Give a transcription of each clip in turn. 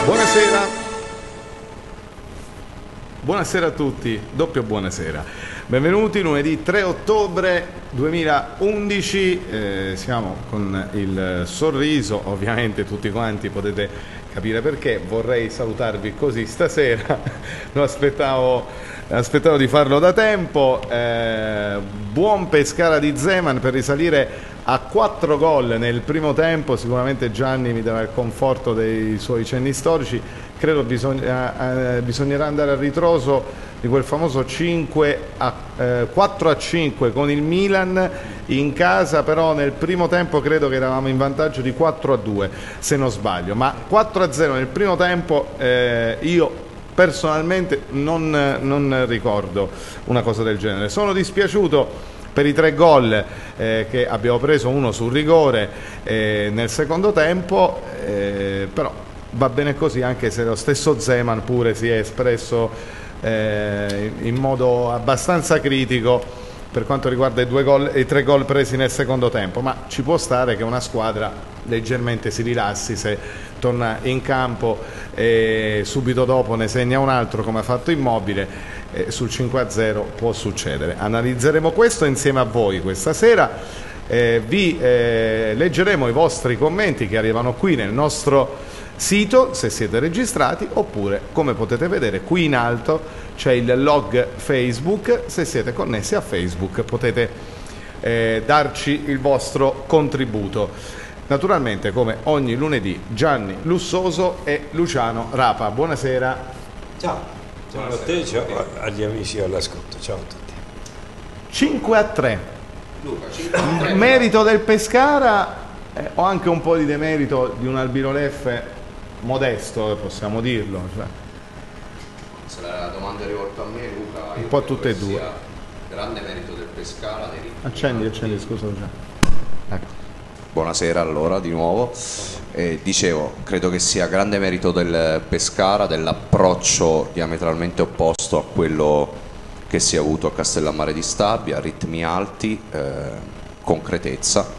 Buonasera. Buonasera a tutti, doppio buonasera. Benvenuti lunedì 3 ottobre 2011, siamo con il sorriso, ovviamente tutti quanti potete capire perché, vorrei salutarvi così stasera, lo aspettavo di farlo da tempo. Buon Pescara di Zeman per risalire a 4 gol nel primo tempo. Sicuramente Gianni mi darà il conforto dei suoi cenni storici. Credo bisognerà andare a ritroso di quel famoso 4-5 con il Milan in casa, però nel primo tempo credo che eravamo in vantaggio di 4-2 se non sbaglio, ma 4-0 nel primo tempo io personalmente non ricordo una cosa del genere. Sono dispiaciuto per i 3 gol che abbiamo preso, uno sul rigore nel secondo tempo, però va bene così, anche se lo stesso Zeman pure si è espresso in modo abbastanza critico per quanto riguarda i 3 gol presi nel secondo tempo, ma ci può stare che una squadra leggermente si rilassi se torna in campo e subito dopo ne segna un altro come ha fatto Immobile. Sul 5-0 può succedere. Analizzeremo questo insieme a voi questa sera. Vi leggeremo i vostri commenti che arrivano qui nel nostro sito, se siete registrati, oppure come potete vedere qui in alto c'è il log Facebook. Se siete connessi a Facebook potete darci il vostro contributo. Naturalmente, come ogni lunedì, Gianni Lussoso e Luciano Rapa. Buonasera. Ciao. Ciao a te, ciao agli amici all'ascolto, ciao a tutti. 5-3. Luca, 5-3. Merito del Pescara o anche un po' di demerito di un Albino Leffe modesto, possiamo dirlo. Cioè. Se la domanda è rivolta a me, Luca, Un po' tutte e due. Grande merito del Pescara. Accendi, scusa. Ecco. Buonasera allora di nuovo. Dicevo, credo che sia grande merito del Pescara, dell'approccio diametralmente opposto a quello che si è avuto a Castellammare di Stabia, ritmi alti, concretezza.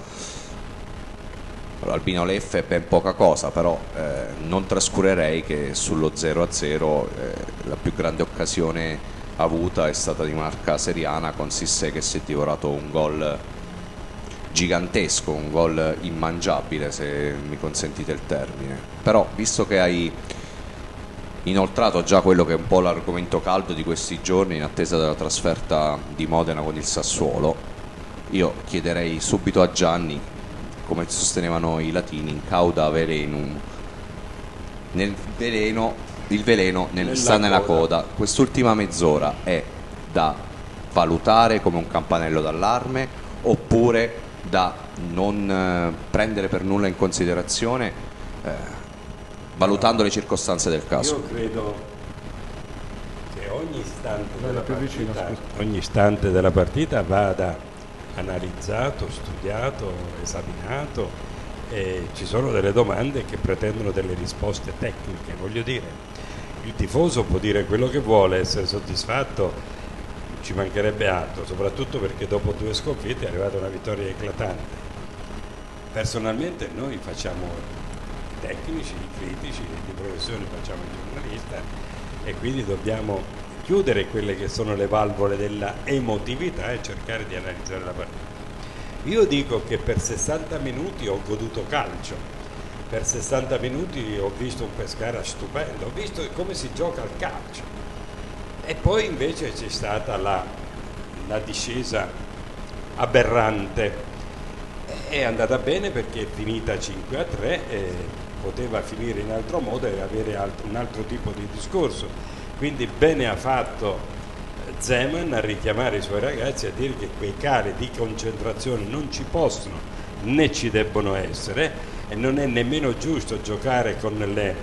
Albino Leffe è ben poca cosa, però non trascurerei che sullo 0-0 la più grande occasione avuta è stata di Marca Seriana con Sissé che si è divorato un gol gigantesco, un gol immangiabile, se mi consentite il termine. Però visto che hai inoltrato già quello che è un po' l'argomento caldo di questi giorni in attesa della trasferta di Modena con il Sassuolo, io chiederei subito a Gianni, come sostenevano i latini, in cauda velenum, il veleno sta nella coda. Quest'ultima mezz'ora è da valutare come un campanello d'allarme oppure da non prendere per nulla in considerazione, valutando le circostanze del caso? Io credo che ogni istante della partita vada analizzato, studiato, esaminato, e ci sono delle domande che pretendono delle risposte tecniche. Voglio dire, il tifoso può dire quello che vuole, essere soddisfatto, ci mancherebbe altro, soprattutto perché dopo 2 sconfitte è arrivata una vittoria eclatante. Personalmente noi facciamo i tecnici, i critici, di professione facciamo il giornalista, e quindi dobbiamo chiudere quelle che sono le valvole della emotività e cercare di analizzare la partita. Io dico che per 60 minuti ho goduto calcio, per 60 minuti ho visto un Pescara stupendo, ho visto come si gioca al calcio. E poi invece c'è stata la discesa aberrante. È andata bene perché è finita 5-3 e poteva finire in altro modo e avere un altro tipo di discorso. Quindi bene ha fatto Zeman a richiamare i suoi ragazzi, a dire che quei cali di concentrazione non ci possono né ci debbono essere, e non è nemmeno giusto giocare con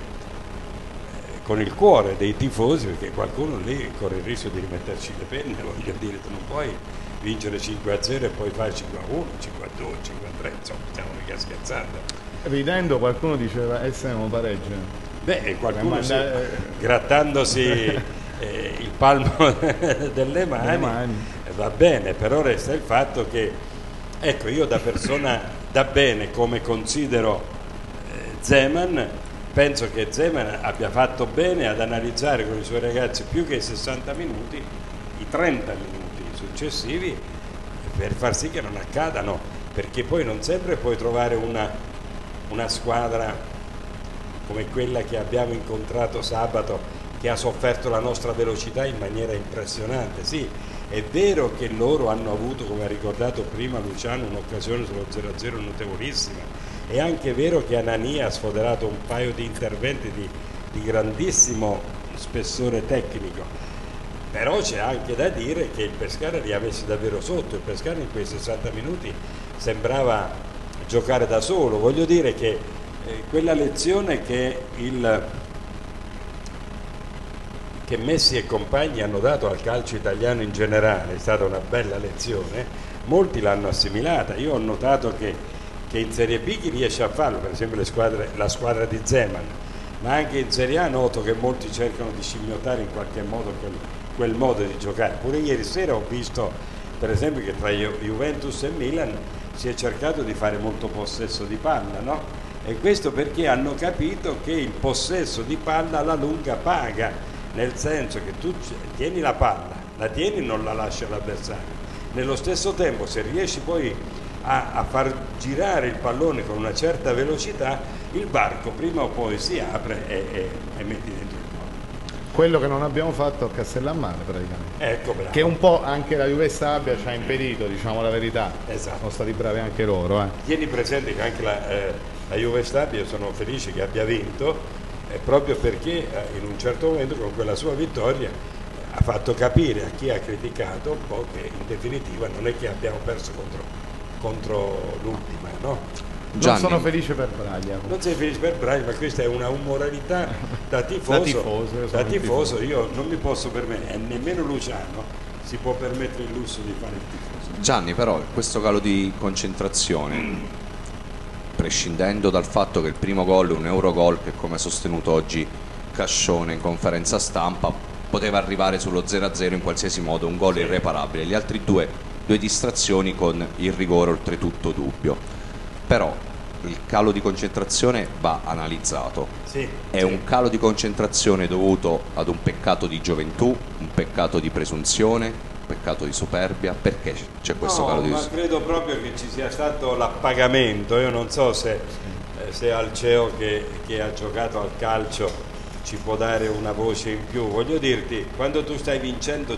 il cuore dei tifosi, perché qualcuno lì corre il rischio di rimetterci le penne. Voglio dire, tu non puoi vincere 5-0 e poi fare 5-1, 5-2, 5-3, insomma, stiamo mica scherzando. Ridendo qualcuno diceva siamo pareggio. Beh, qualcuno grattandosi il palmo delle mani. Va bene, però resta il fatto che, ecco, io da persona da bene, come considero Zeman, penso che Zeman abbia fatto bene ad analizzare con i suoi ragazzi più che i 60 minuti, i 30 minuti successivi, per far sì che non accadano, perché poi non sempre puoi trovare una squadra come quella che abbiamo incontrato sabato, che ha sofferto la nostra velocità in maniera impressionante. Sì, è vero che loro hanno avuto, come ha ricordato prima Luciano, un'occasione sullo 0-0 notevolissima. È anche vero che Anania ha sfoderato un paio di interventi di grandissimo spessore tecnico, però c'è anche da dire che il Pescara li ha messi davvero sotto. Il Pescara in quei 60 minuti sembrava giocare da solo. Voglio dire che quella lezione che Messi e compagni hanno dato al calcio italiano in generale è stata una bella lezione, molti l'hanno assimilata. Io ho notato che in Serie B chi riesce a farlo, per esempio la squadra di Zeman, ma anche in Serie A noto che molti cercano di scimmiottare in qualche modo quel modo di giocare. Pure ieri sera ho visto per esempio che tra Juventus e Milan si è cercato di fare molto possesso di palla, no? E questo perché hanno capito che il possesso di palla alla lunga paga, nel senso che tu tieni la palla, la tieni e non la lasci all'avversario. Nello stesso tempo, se riesci poi a far girare il pallone con una certa velocità, il varco prima o poi si apre e metti dentro il gol. Quello che non abbiamo fatto a Castellammare praticamente. Ecco, bravo. Che un po' anche la Juve Stabia ci ha impedito, diciamo la verità. Esatto. Sono stati bravi anche loro. Tieni presente che anche la Juve Stabia, io sono felice che abbia vinto, proprio perché in un certo momento con quella sua vittoria ha fatto capire a chi ha criticato un po' che in definitiva non è che abbiamo perso contro l'ultima, no? Non sono felice per Braglia. Non sei felice per Braglia, ma questa è una umoralità da tifoso. Io non mi posso permettere, e nemmeno Luciano si può permettere il lusso di fare il tifoso. Gianni, però questo calo di concentrazione, prescindendo dal fatto che il primo gol è un Eurogol che, come ha sostenuto oggi Cascione in conferenza stampa, poteva arrivare sullo 0-0 in qualsiasi modo, un gol irreparabile, gli altri due distrazioni con il rigore oltretutto dubbio, però il calo di concentrazione va analizzato. È un calo di concentrazione dovuto ad un peccato di gioventù, un peccato di presunzione, un peccato di superbia? Perché c'è questo calo di concentrazione? Ma credo proprio che ci sia stato l'appagamento. Io non so se Alceo che ha giocato al calcio ci può dare una voce in più. Voglio dirti, quando tu stai vincendo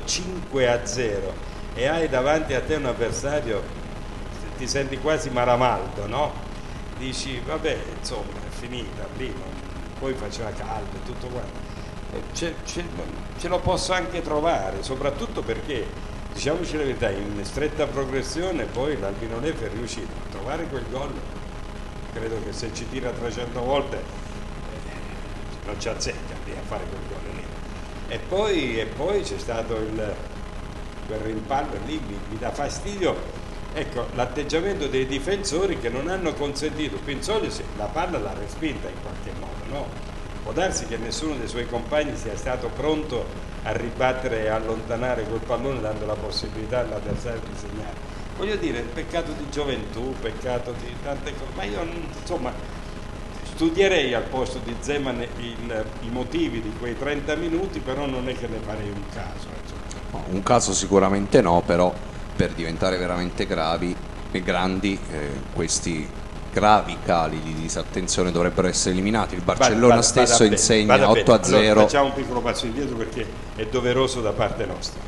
5-0 e hai davanti a te un avversario, ti senti quasi Maramaldo, no? Dici, vabbè, insomma, è finita, prima, poi faceva caldo e tutto quanto. Ce lo posso anche trovare, soprattutto perché, diciamoci la verità, in stretta progressione poi l'Albinolef è riuscito a trovare quel gol. Credo che se ci tira 300 volte non ci azzecca lì a fare quel gol lì. E poi c'è stato quel rimpallo lì, mi dà fastidio, ecco, l'atteggiamento dei difensori che non hanno consentito. Pinzoli la palla l'ha respinta in qualche modo, no? Può darsi che nessuno dei suoi compagni sia stato pronto a ribattere e allontanare quel pallone dando la possibilità all'avversario di segnare. Voglio dire, peccato di gioventù, peccato di tante cose, ma io insomma studierei al posto di Zeman i motivi di quei 30 minuti, però non è che ne farei un caso. No, un caso sicuramente no, però per diventare veramente grandi, questi gravi cali di disattenzione dovrebbero essere eliminati. Il Barcellona stesso insegna 8-0. Allora, facciamo un piccolo passo indietro perché è doveroso da parte nostra.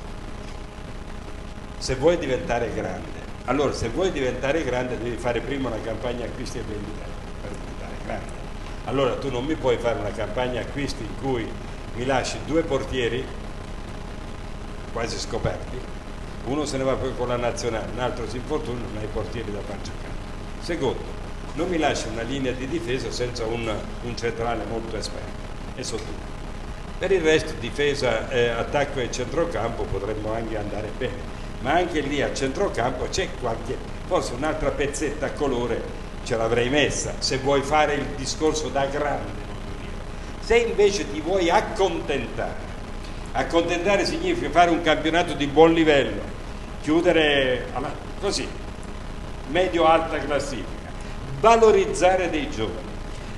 Se vuoi diventare grande, devi fare prima una campagna acquisti e vendita per diventare grande. Allora tu non mi puoi fare una campagna acquisti in cui mi lasci due portieri quasi scoperti, uno se ne va poi con la nazionale, un altro si infortuna, non hai portieri da far giocare. Secondo, non mi lasci una linea di difesa senza un centrale molto esperto, e sono due. Per il resto difesa, attacco e centrocampo potremmo anche andare bene, ma anche lì a centrocampo c'è forse un'altra pezzetta a colore ce l'avrei messa, se vuoi fare il discorso da grande, voglio dire. Se invece ti vuoi accontentare significa fare un campionato di buon livello, chiudere così, medio-alta classifica, valorizzare dei giovani,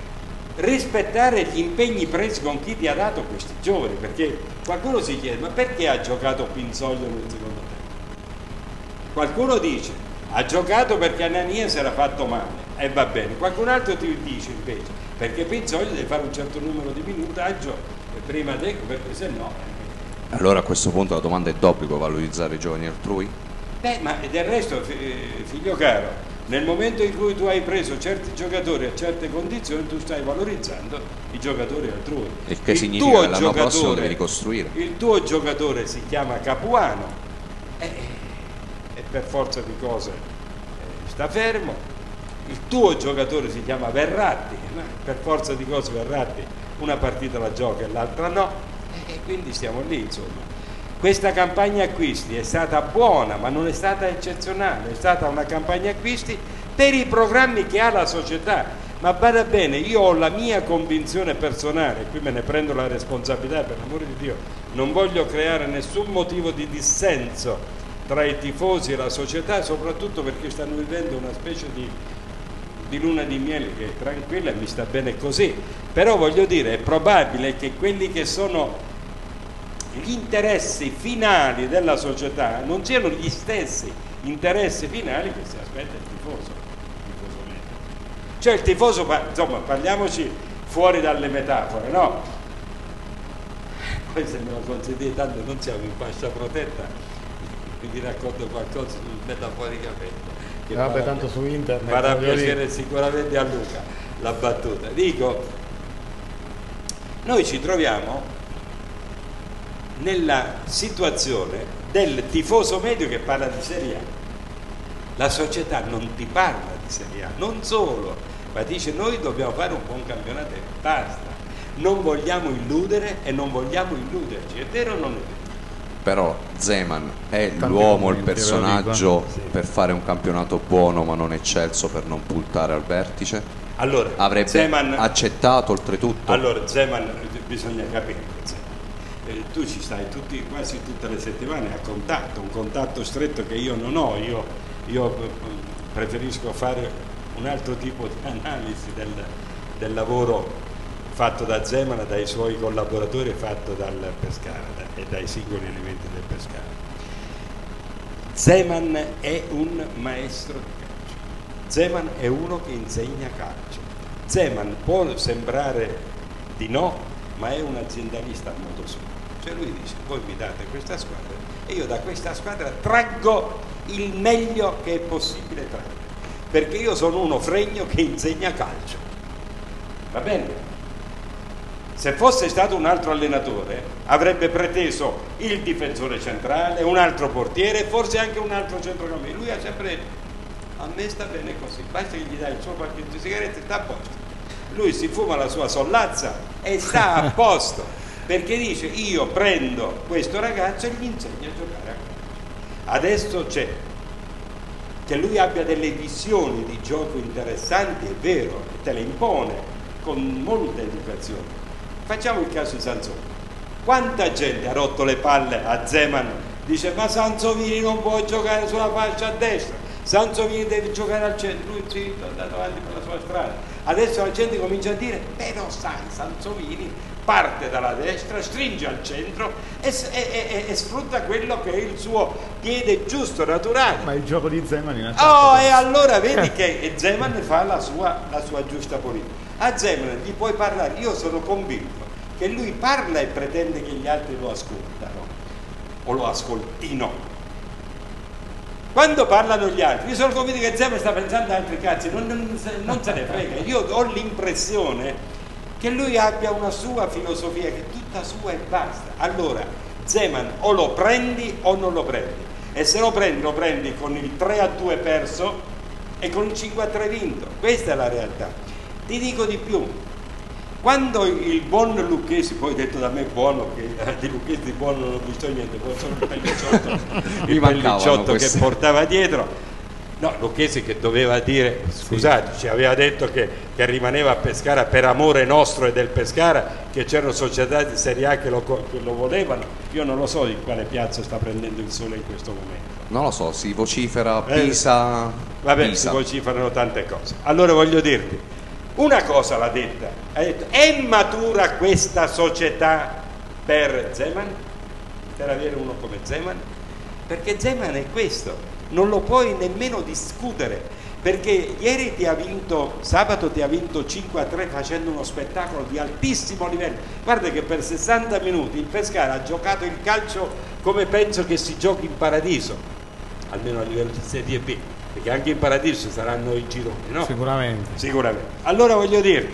rispettare gli impegni presi con chi ti ha dato questi giovani, perché qualcuno si chiede: ma perché ha giocato Pinzoglio nel secondo tempo? Qualcuno dice: ha giocato perché Anania si era fatto male, e va bene. Qualcun altro ti dice invece perché Pinzoglio deve fare un certo numero di minutaggio prima perché se no. Allora a questo punto la domanda è: d'obbligo valorizzare i giovani altrui? Ma del resto, figlio caro, nel momento in cui tu hai preso certi giocatori a certe condizioni, tu stai valorizzando i giocatori altrui. Il che significa che l'anno prossimo devi ricostruire. Il tuo giocatore si chiama Capuano e per forza di cose sta fermo. Il tuo giocatore si chiama Verratti, per forza di cose Verratti una partita la gioca e l'altra no, e quindi stiamo lì, insomma. Questa campagna acquisti è stata buona, ma non è stata eccezionale, è stata una campagna acquisti per i programmi che ha la società. Ma bada bene, io ho la mia convinzione personale, qui me ne prendo la responsabilità, per l'amore di Dio, non voglio creare nessun motivo di dissenso tra i tifosi e la società, soprattutto perché stanno vivendo una specie di luna di miele che è tranquilla e mi sta bene così. Però voglio dire, è probabile che quelli che sono gli interessi finali della società non siano gli stessi interessi finali che si aspetta il tifoso medio. Cioè il tifoso, insomma, parliamoci fuori dalle metafore, no? Poi se me lo consentite, tanto non siamo in fascia protetta, vi racconto qualcosa metaforicamente che vabbè, tanto su internet farà piacere sicuramente a Luca la battuta. Dico, noi ci troviamo nella situazione del tifoso medio che parla di Serie A. La società non ti parla di Serie A, non solo, ma dice: noi dobbiamo fare un buon campionato e basta, non vogliamo illudere e non vogliamo illuderci. È vero o non è vero? Però Zeman è l'uomo, il personaggio per fare un campionato buono ma non eccelso, per non puntare al vertice? Allora, avrebbe Zeman, accettato oltretutto? Allora Zeman, bisogna capire, tu ci stai quasi tutte le settimane a contatto, un contatto stretto che io non ho. Io preferisco fare un altro tipo di analisi del lavoro fatto da Zeman, dai suoi collaboratori, e fatto dal Pescara e dai singoli elementi del Pescara. Zeman è un maestro di calcio, Zeman è uno che insegna calcio. Zeman può sembrare di no, ma è un aziendalista a modo suo. Cioè lui dice: voi mi date questa squadra e io da questa squadra traggo il meglio che è possibile trarre, perché io sono uno fregno che insegna calcio. Va bene? Se fosse stato un altro allenatore avrebbe preteso il difensore centrale, un altro portiere, forse anche un altro centrocampista. Lui ha sempre detto: a me sta bene così, basta che gli dai il suo pacchetto di sigarette e sta a posto. Lui si fuma la sua sollazza e sta a posto, perché dice: io prendo questo ragazzo e gli insegno a giocare a calcio. Adesso c'è che lui abbia delle visioni di gioco interessanti, è vero, te le impone con molta educazione. Facciamo il caso di Sansovini. Quanta gente ha rotto le palle a Zeman, dice: ma Sansovini non può giocare sulla fascia a destra, Sansovini deve giocare al centro. Lui zitto, è andato avanti per la sua strada. Adesso la gente comincia a dire: però sai, Sansovini parte dalla destra, stringe al centro e sfrutta quello che è il suo piede giusto, naturale. Ma il gioco di Zeman in e allora vedi che Zeman fa la sua giusta politica. A Zeman gli puoi parlare, io sono convinto che lui parla e pretende che gli altri lo ascoltano o lo ascoltino. Quando parlano gli altri, io sono convinto che Zeman sta pensando a altri cazzi, non se ne frega. Io ho l'impressione che lui abbia una sua filosofia che è tutta sua e basta. Allora Zeman o lo prendi o non lo prendi, e se lo prendi con il 3-2 perso e con il 5-3 vinto. Questa è la realtà. Ti dico di più: quando il buon Lucchesi, poi detto da me buono, che di Lucchesi di buono non ho visto niente, poi solo il pellicciotto che portava dietro. No, Lucchesi che doveva dire, scusate, ci aveva detto che rimaneva a Pescara per amore nostro e del Pescara, che c'erano società di Serie A che lo volevano. Io non lo so in quale piazza sta prendendo il sole in questo momento. Non lo so, si vocifera Pisa. Vabbè, Pisa. si vociferano tante cose. Allora voglio dirti, Una cosa l'ha detta, ha detto: è matura questa società per Zeman, per avere uno come Zeman? Perché Zeman è questo, non lo puoi nemmeno discutere, perché ieri sabato ti ha vinto 5-3 facendo uno spettacolo di altissimo livello. Guarda che per 60 minuti il Pescara ha giocato il calcio come penso che si giochi in paradiso, almeno a livello di Serie B, perché anche in paradiso saranno i gironi, no? Sicuramente. Allora voglio dirti,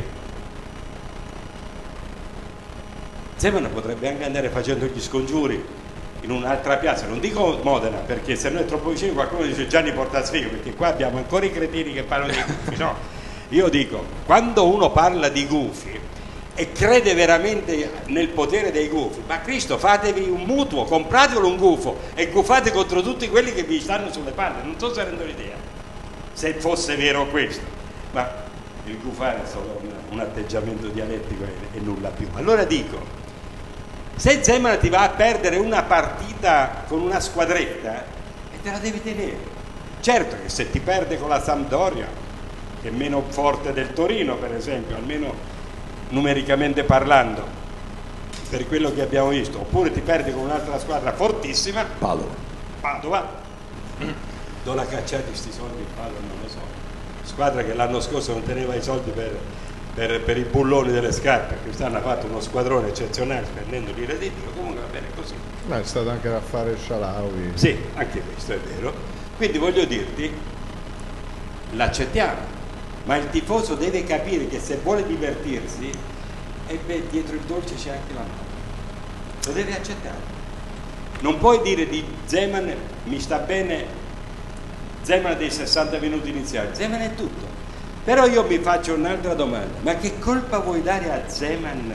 Zeman potrebbe anche andare facendo gli scongiuri in un'altra piazza, non dico Modena, perché se no è troppo vicino qualcuno dice Gianni porta sfiga, perché qua abbiamo ancora i cretini che parlano di gufi. No, io dico, quando uno parla di gufi e crede veramente nel potere dei gufi, ma Cristo, fatevi un mutuo, compratelo un gufo e gufate contro tutti quelli che vi stanno sulle palle. Non so se rendo l'idea, se fosse vero questo, ma il gufare è solo un atteggiamento dialettico e nulla più. Allora dico, se Zeman ti va a perdere una partita con una squadretta, e te la devi tenere. Certo che se ti perde con la Sampdoria, che è meno forte del Torino per esempio, almeno numericamente parlando, per quello che abbiamo visto, oppure ti perdi con un'altra squadra fortissima, Padova, do la cacciata di sti soldi in Padova, non lo so, squadra che l'anno scorso non teneva i soldi per i bulloni delle scarpe, quest'anno ha fatto uno squadrone eccezionale spendendo lire di Dio, comunque va bene così. È stato anche da fare il Shalawi. Sì, anche questo è vero. Quindi voglio dirti, l'accettiamo, ma il tifoso deve capire che se vuole divertirsi, e beh, dietro il dolce c'è anche la notte, lo deve accettare. Non puoi dire di Zeman mi sta bene, Zeman dei 60 minuti iniziali, Zeman è tutto. Però io mi faccio un'altra domanda, ma che colpa vuoi dare a Zeman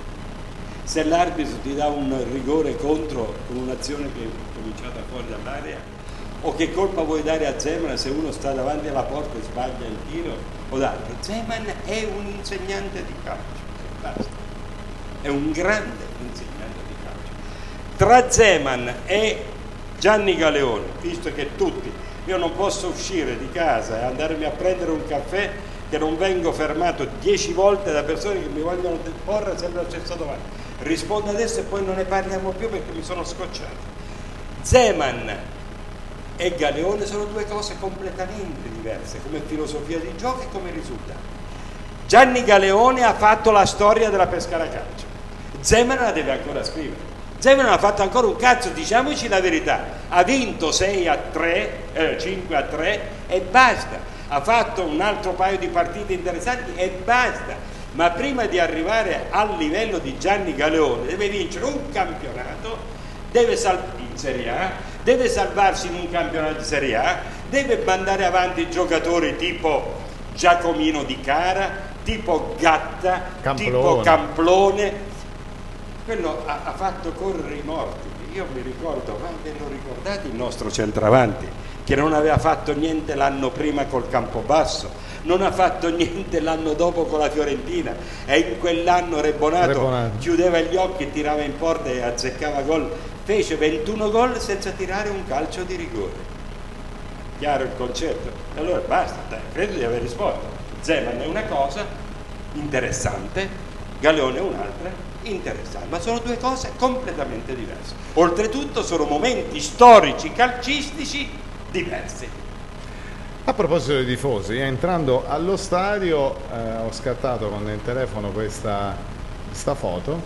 se l'arbitro ti dà un rigore contro con un'azione che è cominciata fuori dall'area? O che colpa vuoi dare a Zeman se uno sta davanti alla porta e sbaglia il tiro o d'altro? Zeman è un insegnante di calcio, basta. È un grande insegnante di calcio. Tra Zeman e Gianni Galeone, visto che tutti, io non posso uscire di casa e andarmi a prendere un caffè che non vengo fermato 10 volte da persone che mi vogliono porre sempre la stessa domanda. Rispondo adesso e poi non ne parliamo più perché mi sono scocciato. Zeman e Galeone sono due cose completamente diverse come filosofia di gioco e come risultati. Gianni Galeone ha fatto la storia della Pescara Calcio, Zeman la deve ancora scrivere. Zeman non ha fatto ancora un cazzo, diciamoci la verità, ha vinto 6-3, 5-3 e basta, ha fatto un altro paio di partite interessanti e basta, ma prima di arrivare al livello di Gianni Galeone deve vincere un campionato, in Serie A, deve salvarsi in un campionato di Serie A, deve mandare avanti giocatori tipo Giacomino Di Cara, tipo Gatta, tipo Camplone. Quello ha fatto correre i morti. Io mi ricordo, ma ve lo ricordate il nostro centravanti che non aveva fatto niente l'anno prima col Campobasso, non ha fatto niente l'anno dopo con la Fiorentina e in quell'anno Rebonato chiudeva gli occhi, tirava in porta e azzeccava gol, fece 21 gol senza tirare un calcio di rigore. Chiaro il concetto? Allora basta, dai, credo di aver risposto. Zeman è una cosa interessante, Galeone è un'altra interessante, ma sono due cose completamente diverse. Oltretutto sono momenti storici calcistici diversi. A proposito dei tifosi, entrando allo stadio ho scattato con il telefono questa foto,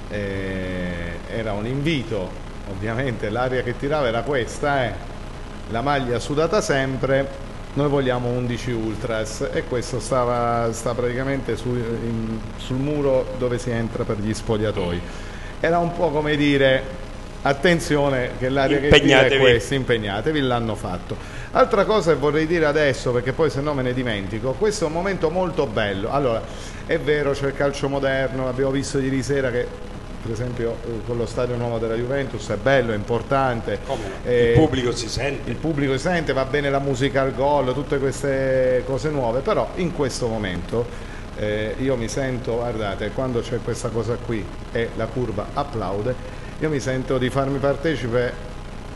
era un invito, ovviamente l'aria che tirava era questa, la maglia sudata sempre, noi vogliamo 11 Ultras, e questo sta praticamente sul muro dove si entra per gli spogliatoi. Era un po' come dire attenzione che l'aria che tira è questa, impegnatevi, l'hanno fatto. Altra cosa che vorrei dire adesso, perché poi se no me ne dimentico, questo è un momento molto bello. Allora, è vero, c'è il calcio moderno, abbiamo visto ieri sera che per esempio con lo stadio nuovo della Juventus è bello, è importante, il pubblico si sente, va bene la musica al gol, tutte queste cose nuove, però in questo momento io mi sento, guardate, quando c'è questa cosa qui e la curva applaude, io mi sento di farmi partecipe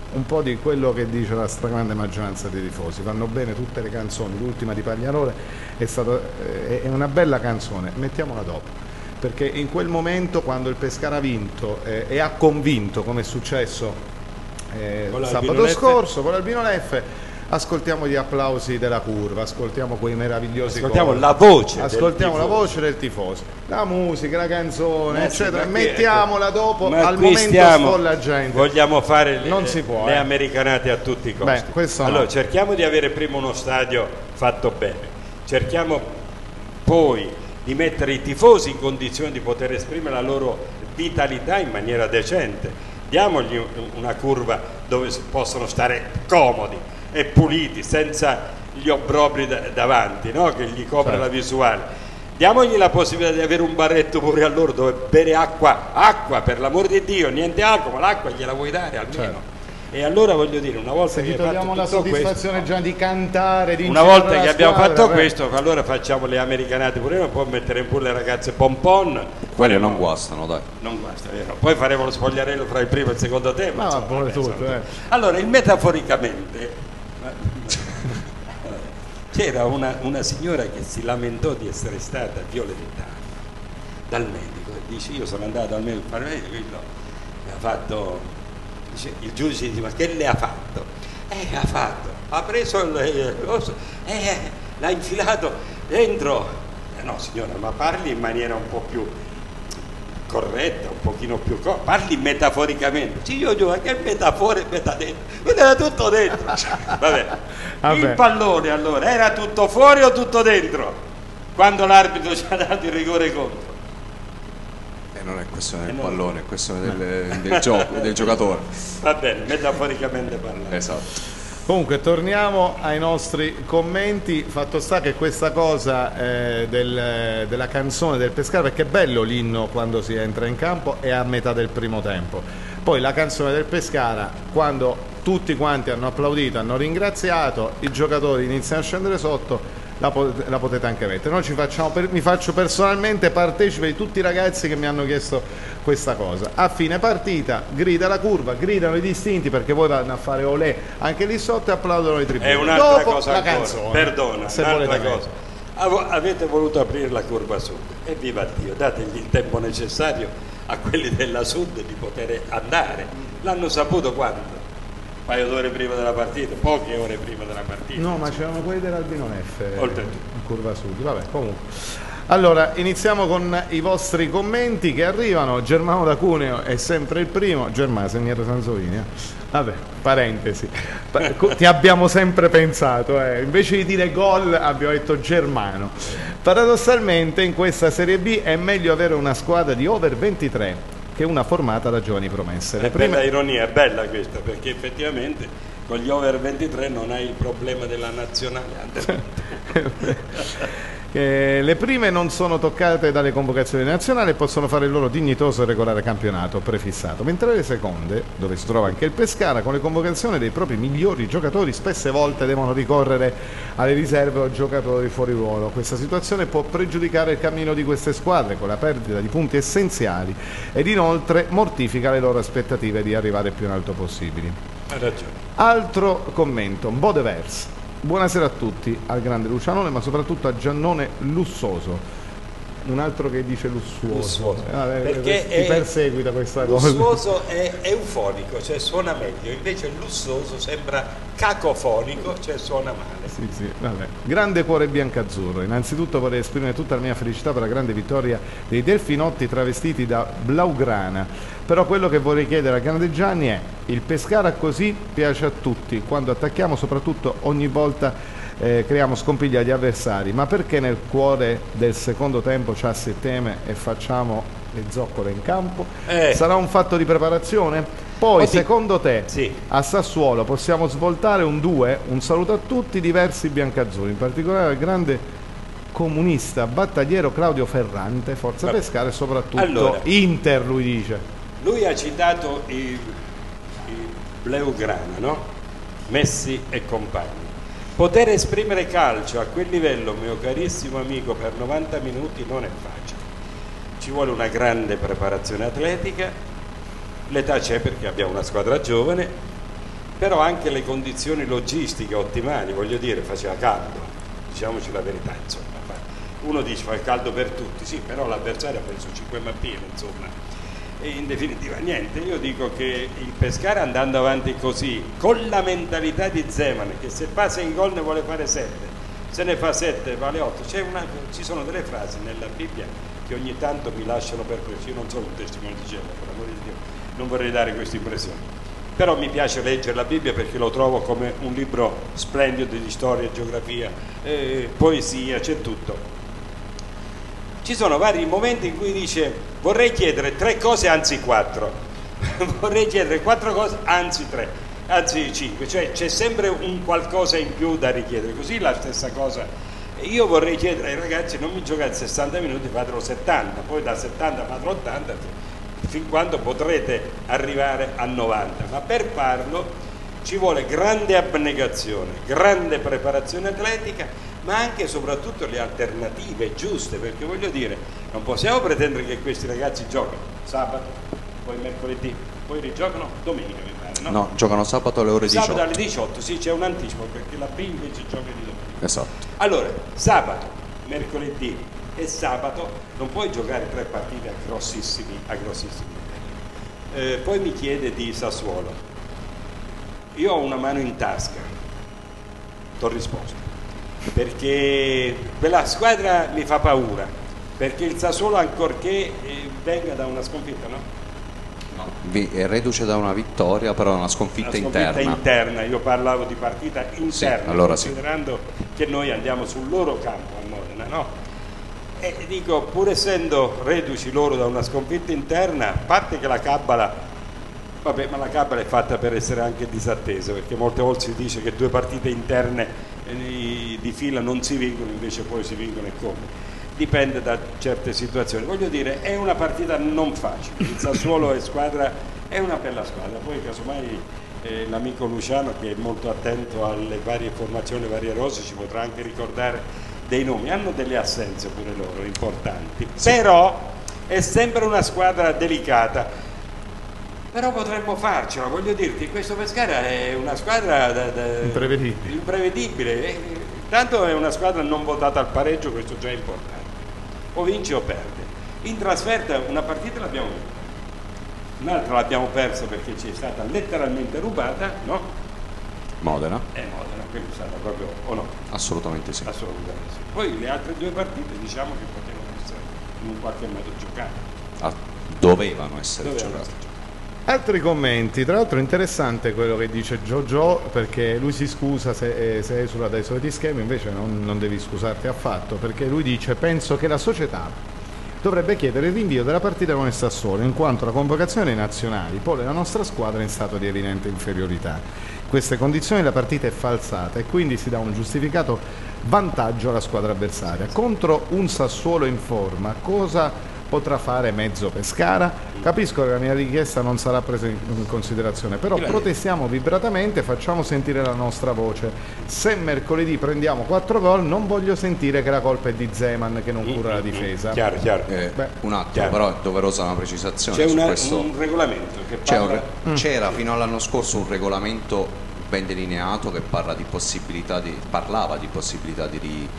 un po' di quello che dice la stragrande maggioranza dei tifosi. Vanno bene tutte le canzoni, l'ultima di Pagliarone è una bella canzone, mettiamola dopo, perché in quel momento, quando il Pescara ha vinto e ha convinto, come è successo sabato scorso con l'Albino Leffe, ascoltiamo gli applausi della curva, ascoltiamo quei meravigliosi ascoltiamo la voce ascoltiamo del la tifoso. voce del tifoso, la musica, la canzone, eccetera, sì, mettiamola dopo, ma al qui momento sfolla gente. Vogliamo fare non si può, le americanate a tutti i costi. Beh, questo allora no. cerchiamo di avere prima uno stadio fatto bene, cerchiamo poi di mettere i tifosi in condizione di poter esprimere la loro vitalità in maniera decente, diamogli una curva dove possono stare comodi e puliti, senza gli obbrobri davanti, no? Che gli copre certo. la visuale. Diamogli la possibilità di avere un barretto pure a loro dove bere acqua, per l'amor di Dio, niente alcol, ma l'acqua gliela vuoi dare almeno. Certo. E allora voglio dire, una volta Se che gli hai fatto togliamo la tutto soddisfazione questo, già di cantare, di una volta incitare che la abbiamo squadra, fatto questo, allora facciamo le americanate pure noi, poi metteremo pure le ragazze pompon. Quelle non guastano, dai. Non basta, vero? Poi faremo lo spogliarello fra il primo e il secondo tema. No, insomma, vuole tutto, insomma. Allora, il metaforicamente c'era una signora che si lamentò di essere stata violentata dal medico e dice: io sono andato al medico, mi ha fatto, dice, il giudice dice: ma che le ha fatto? Ha preso l'ha infilato dentro. No signora, ma parli in maniera un po' più corretta, un pochino più parli metaforicamente. Sì, io dico, ma che metafore metta dentro? Quello era tutto dentro. Vabbè. Il pallone allora era tutto fuori o tutto dentro? Quando l'arbitro ci ha dato il rigore contro? Non è questione del pallone, è questione del gioco, del giocatore. Va bene, metaforicamente parlando. Esatto. Comunque torniamo ai nostri commenti. Fatto sta che questa cosa della canzone del Pescara, perché è bello l'inno quando si entra in campo, è a metà del primo tempo. Poi la canzone del Pescara, quando tutti quanti hanno applaudito, hanno ringraziato, i giocatori iniziano a scendere sotto, la potete anche mettere. Noi mi faccio personalmente partecipe di tutti i ragazzi che mi hanno chiesto questa cosa. A fine partita grida la curva, gridano i distinti, perché poi vanno a fare olè anche lì sotto e applaudono i tribuni. È un'altra dopo cosa la ancora. canzone, Perdona, se un'altra volete cosa. Avete voluto aprire la curva sud e viva Dio, dategli il tempo necessario a quelli della sud di poter andare. L'hanno saputo quando? Un paio d'ore prima della partita, poche ore prima della partita. No, ma c'erano quelli dell'Albino Leffe Oltretutto. in curva sud. Vabbè, comunque. Allora, iniziamo con i vostri commenti che arrivano. Germano da Cuneo è sempre il primo. Germano, Segnero Sanzolini. Vabbè, parentesi. Ti abbiamo sempre pensato, invece di dire gol abbiamo detto Germano. Paradossalmente in questa Serie B è meglio avere una squadra di over 23 che una formata da giovani promesse. Bella ironia, è bella questa, perché effettivamente con gli over 23 non hai il problema della nazionale. Le prime non sono toccate dalle convocazioni nazionali e possono fare il loro dignitoso e regolare campionato prefissato, mentre le seconde, dove si trova anche il Pescara, con le convocazioni dei propri migliori giocatori spesse volte devono ricorrere alle riserve o giocatori fuori ruolo. Questa situazione può pregiudicare il cammino di queste squadre con la perdita di punti essenziali ed inoltre mortifica le loro aspettative di arrivare più in alto possibili. Hai ragione. Altro commento, Bodevers. Buonasera a tutti, al grande Lucianone, ma soprattutto a Giannone Lussoso. Un altro che dice lussuoso. Perché ti perseguita questa cosa. Lussuoso è eufonico, cioè suona meglio, invece lussoso sembra cacofonico, cioè suona male. Sì, vabbè. Grande cuore biancazzurro. Innanzitutto vorrei esprimere tutta la mia felicità per la grande vittoria dei Delfinotti travestiti da blaugrana. Però quello che vorrei chiedere a Grande Gianni è: il Pescara così piace a tutti, quando attacchiamo soprattutto ogni volta creiamo scompiglio agli avversari, ma perché nel cuore del secondo tempo ci assieme e facciamo le zoccole in campo? Sarà un fatto di preparazione? Poi secondo te a Sassuolo possiamo svoltare un 2? Un saluto a tutti, diversi biancazzurri, in particolare al grande comunista battagliero Claudio Ferrante, Forza Pescara e soprattutto Inter, lui dice. Lui ha citato i Blaugrana, no? Messi e compagni. Poter esprimere calcio a quel livello, mio carissimo amico, per 90 minuti non è facile. Ci vuole una grande preparazione atletica, l'età c'è perché abbiamo una squadra giovane, però anche le condizioni logistiche ottimali, voglio dire, faceva caldo, diciamoci la verità, insomma. Uno dice fa caldo per tutti, sì, però l'avversario ha preso 5 mappine, insomma. E in definitiva niente, io dico che il Pescara, andando avanti così, con la mentalità di Zeman, che se fa 6 gol ne vuole fare 7, se ne fa 7 vale 8, ci sono delle frasi nella Bibbia che ogni tanto mi lasciano perplesso. Io non sono un testimone di Geova, per l'amore di Dio, non vorrei dare queste impressioni, però mi piace leggere la Bibbia perché lo trovo come un libro splendido di storia, geografia, poesia, c'è tutto. Ci sono vari momenti in cui dice vorrei chiedere 3 cose anzi 4, vorrei chiedere 4 cose anzi 3, anzi 5, cioè c'è sempre un qualcosa in più da richiedere. Così la stessa cosa, io vorrei chiedere ai ragazzi non mi giocate 60 minuti, fatelo 70, poi da 70 fatelo 80, fin quando potrete arrivare a 90, ma per farlo ci vuole grande abnegazione, grande preparazione atletica, ma anche e soprattutto le alternative giuste, perché voglio dire, non possiamo pretendere che questi ragazzi giocano sabato, poi mercoledì, poi rigiocano domenica, mi pare, no? No, giocano sabato alle ore 18. Sabato alle 18, sì, c'è un anticipo, perché la B invece gioca di domenica. Esatto. Allora, sabato, mercoledì e sabato non puoi giocare 3 partite a grossissimi livelli. Poi mi chiede di Sassuolo. Io ho una mano in tasca, ti ho risposto, perché quella squadra mi fa paura, perché il Sassuolo, ancorché venga da una sconfitta, no? È reduce da una vittoria, però una sconfitta interna. Io parlavo di partita interna, sì, allora considerando che noi andiamo sul loro campo a Modena, no? E dico, pur essendo reduci loro da una sconfitta interna, a parte che la cabala, vabbè, ma la cabala è fatta per essere anche disattesa, perché molte volte si dice che 2 partite interne di fila non si vincono, invece poi si vincono e come. Dipende da certe situazioni. Voglio dire, è una partita non facile. Il Sassuolo è una bella squadra. Poi casomai l'amico Luciano, che è molto attento alle varie formazioni, alle varie rose, ci potrà anche ricordare dei nomi. Hanno delle assenze pure loro importanti, sì. Però è sempre una squadra delicata. Però potremmo farcela, voglio dirti, questo Pescara è una squadra imprevedibile. Tanto è una squadra non votata al pareggio, questo già è importante. O vince o perde. In trasferta una partita l'abbiamo vinta, un'altra l'abbiamo persa perché ci è stata letteralmente rubata, no? Modena. Modena, quella è stata proprio, o no? Assolutamente sì. Assolutamente sì. Poi le altre 2 partite diciamo che potevano essere in un qualche modo giocate. Dovevano essere giocate. Altri commenti, tra l'altro interessante quello che dice Giorgio, perché lui si scusa se esula dai soliti schemi, invece non devi scusarti affatto, perché lui dice penso che la società dovrebbe chiedere il rinvio della partita con il Sassuolo, in quanto la convocazione dei nazionali pone la nostra squadra in stato di evidente inferiorità. In queste condizioni la partita è falsata e quindi si dà un giustificato vantaggio alla squadra avversaria. Contro un Sassuolo in forma, cosa potrà fare mezzo Pescara? Capisco che la mia richiesta non sarà presa in considerazione, però protestiamo vibratamente, facciamo sentire la nostra voce. Se mercoledì prendiamo 4 gol non voglio sentire che la colpa è di Zeman che non cura la difesa. Chiaro. Un attimo, chiaro. Però è doverosa una precisazione. C'è su questo. un regolamento che c'era fino all'anno scorso un regolamento ben delineato che parlava di possibilità di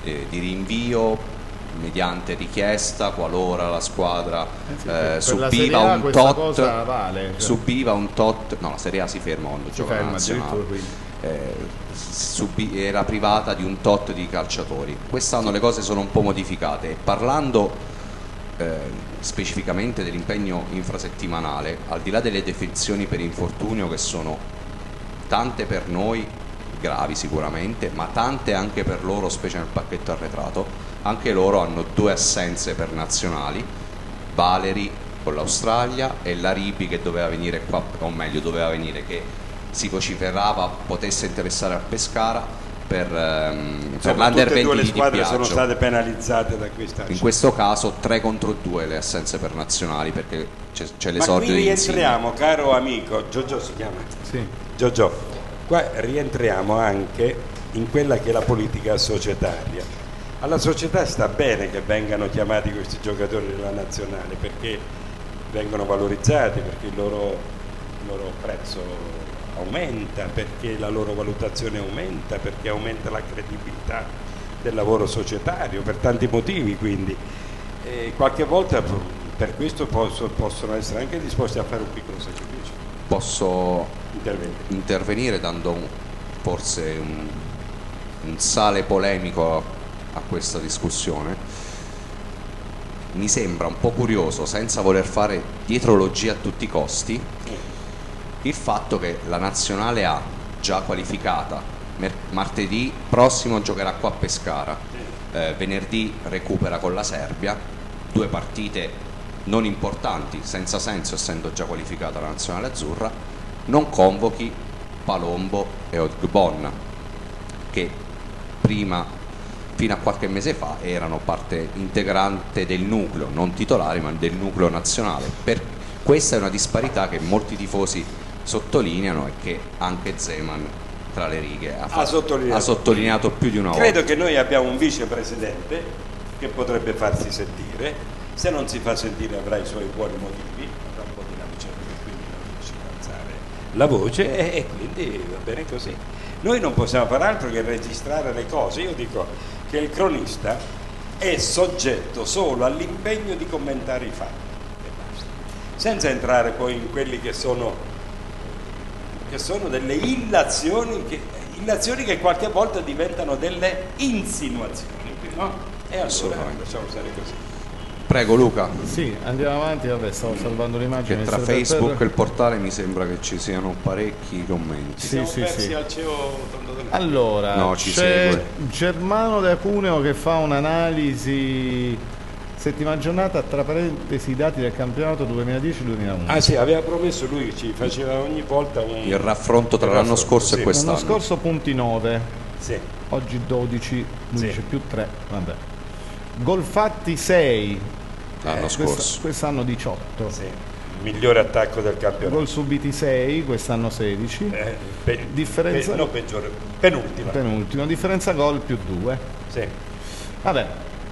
rinvio mediante richiesta qualora la squadra subiva un tot, vale, subiva un tot, no, la Serie A si ferma quando gioca la nazionale, era privata di un tot di calciatori. Quest'anno le cose sono un po' modificate e parlando specificamente dell'impegno infrasettimanale, al di là delle defezioni per infortunio che sono tante per noi, gravi sicuramente, ma tante anche per loro, specie nel pacchetto arretrato, anche loro hanno 2 assenze per nazionali, Valeri con l'Australia e Laribi che doveva venire qua, o meglio doveva venire, che si vociferava potesse interessare a Pescara per l'Under 20 le di squadre Biagio. sono state penalizzate da questa. In questo caso 3 contro 2 le assenze per nazionali, perché c'è l'esordio Ma qui di rientriamo, caro amico, Giorgio si chiama? Sì. Giorgio, qua rientriamo anche in quella che è la politica societaria. Alla società sta bene che vengano chiamati questi giocatori della nazionale, perché vengono valorizzati, perché il loro prezzo aumenta, perché la loro valutazione aumenta, perché aumenta la credibilità del lavoro societario, per tanti motivi. Quindi qualche volta per questo possono essere anche disposti a fare un piccolo sacrificio. Posso intervenire dando forse un sale polemico a questa discussione? Mi sembra un po' curioso, senza voler fare dietrologia a tutti i costi, il fatto che la nazionale A, già qualificata, martedì prossimo giocherà qua a Pescara, venerdì recupera con la Serbia, 2 partite non importanti, senza senso essendo già qualificata la nazionale azzurra, non convochi Palombo e Ogbonna, che prima, fino a qualche mese fa, erano parte integrante del nucleo, non titolari ma del nucleo nazionale. Questa è una disparità che molti tifosi sottolineano e che anche Zeman tra le righe ha sottolineato più di una volta. Credo che noi abbiamo un vicepresidente che potrebbe farsi sentire, se non si fa sentire avrà i suoi buoni motivi, avrà un po' di navicella e quindi non riesce ad alzare la voce, e quindi va bene così. Noi non possiamo fare altro che registrare le cose. Io dico che il cronista è soggetto solo all'impegno di commentare i fatti e basta, senza entrare poi in quelli che sono delle illazioni che qualche volta diventano delle insinuazioni, no? E allora lasciamo stare così. Prego Luca. Sì, andiamo avanti, vabbè, stavo salvando l'immagine. Che tra Facebook e il portale mi sembra che ci siano parecchi commenti. Sì, persi al CEO allora, no, c'è Germano da Cuneo che fa un'analisi settima giornata, tra parentesi i dati del campionato 2010-2011. Ah sì, aveva promesso lui che ci faceva ogni volta il raffronto tra l'anno scorso e quest'anno. L'anno scorso punti 9, sì. Oggi 12, lui sì. dice più 3, vabbè. Gol fatti 6, l'anno scorso. Quest'anno 18. Sì. Migliore attacco del campionato. Gol subiti 6, quest'anno 16. Differenza... no, peggiore, penultimo. Differenza gol più 2. Sì. Vabbè.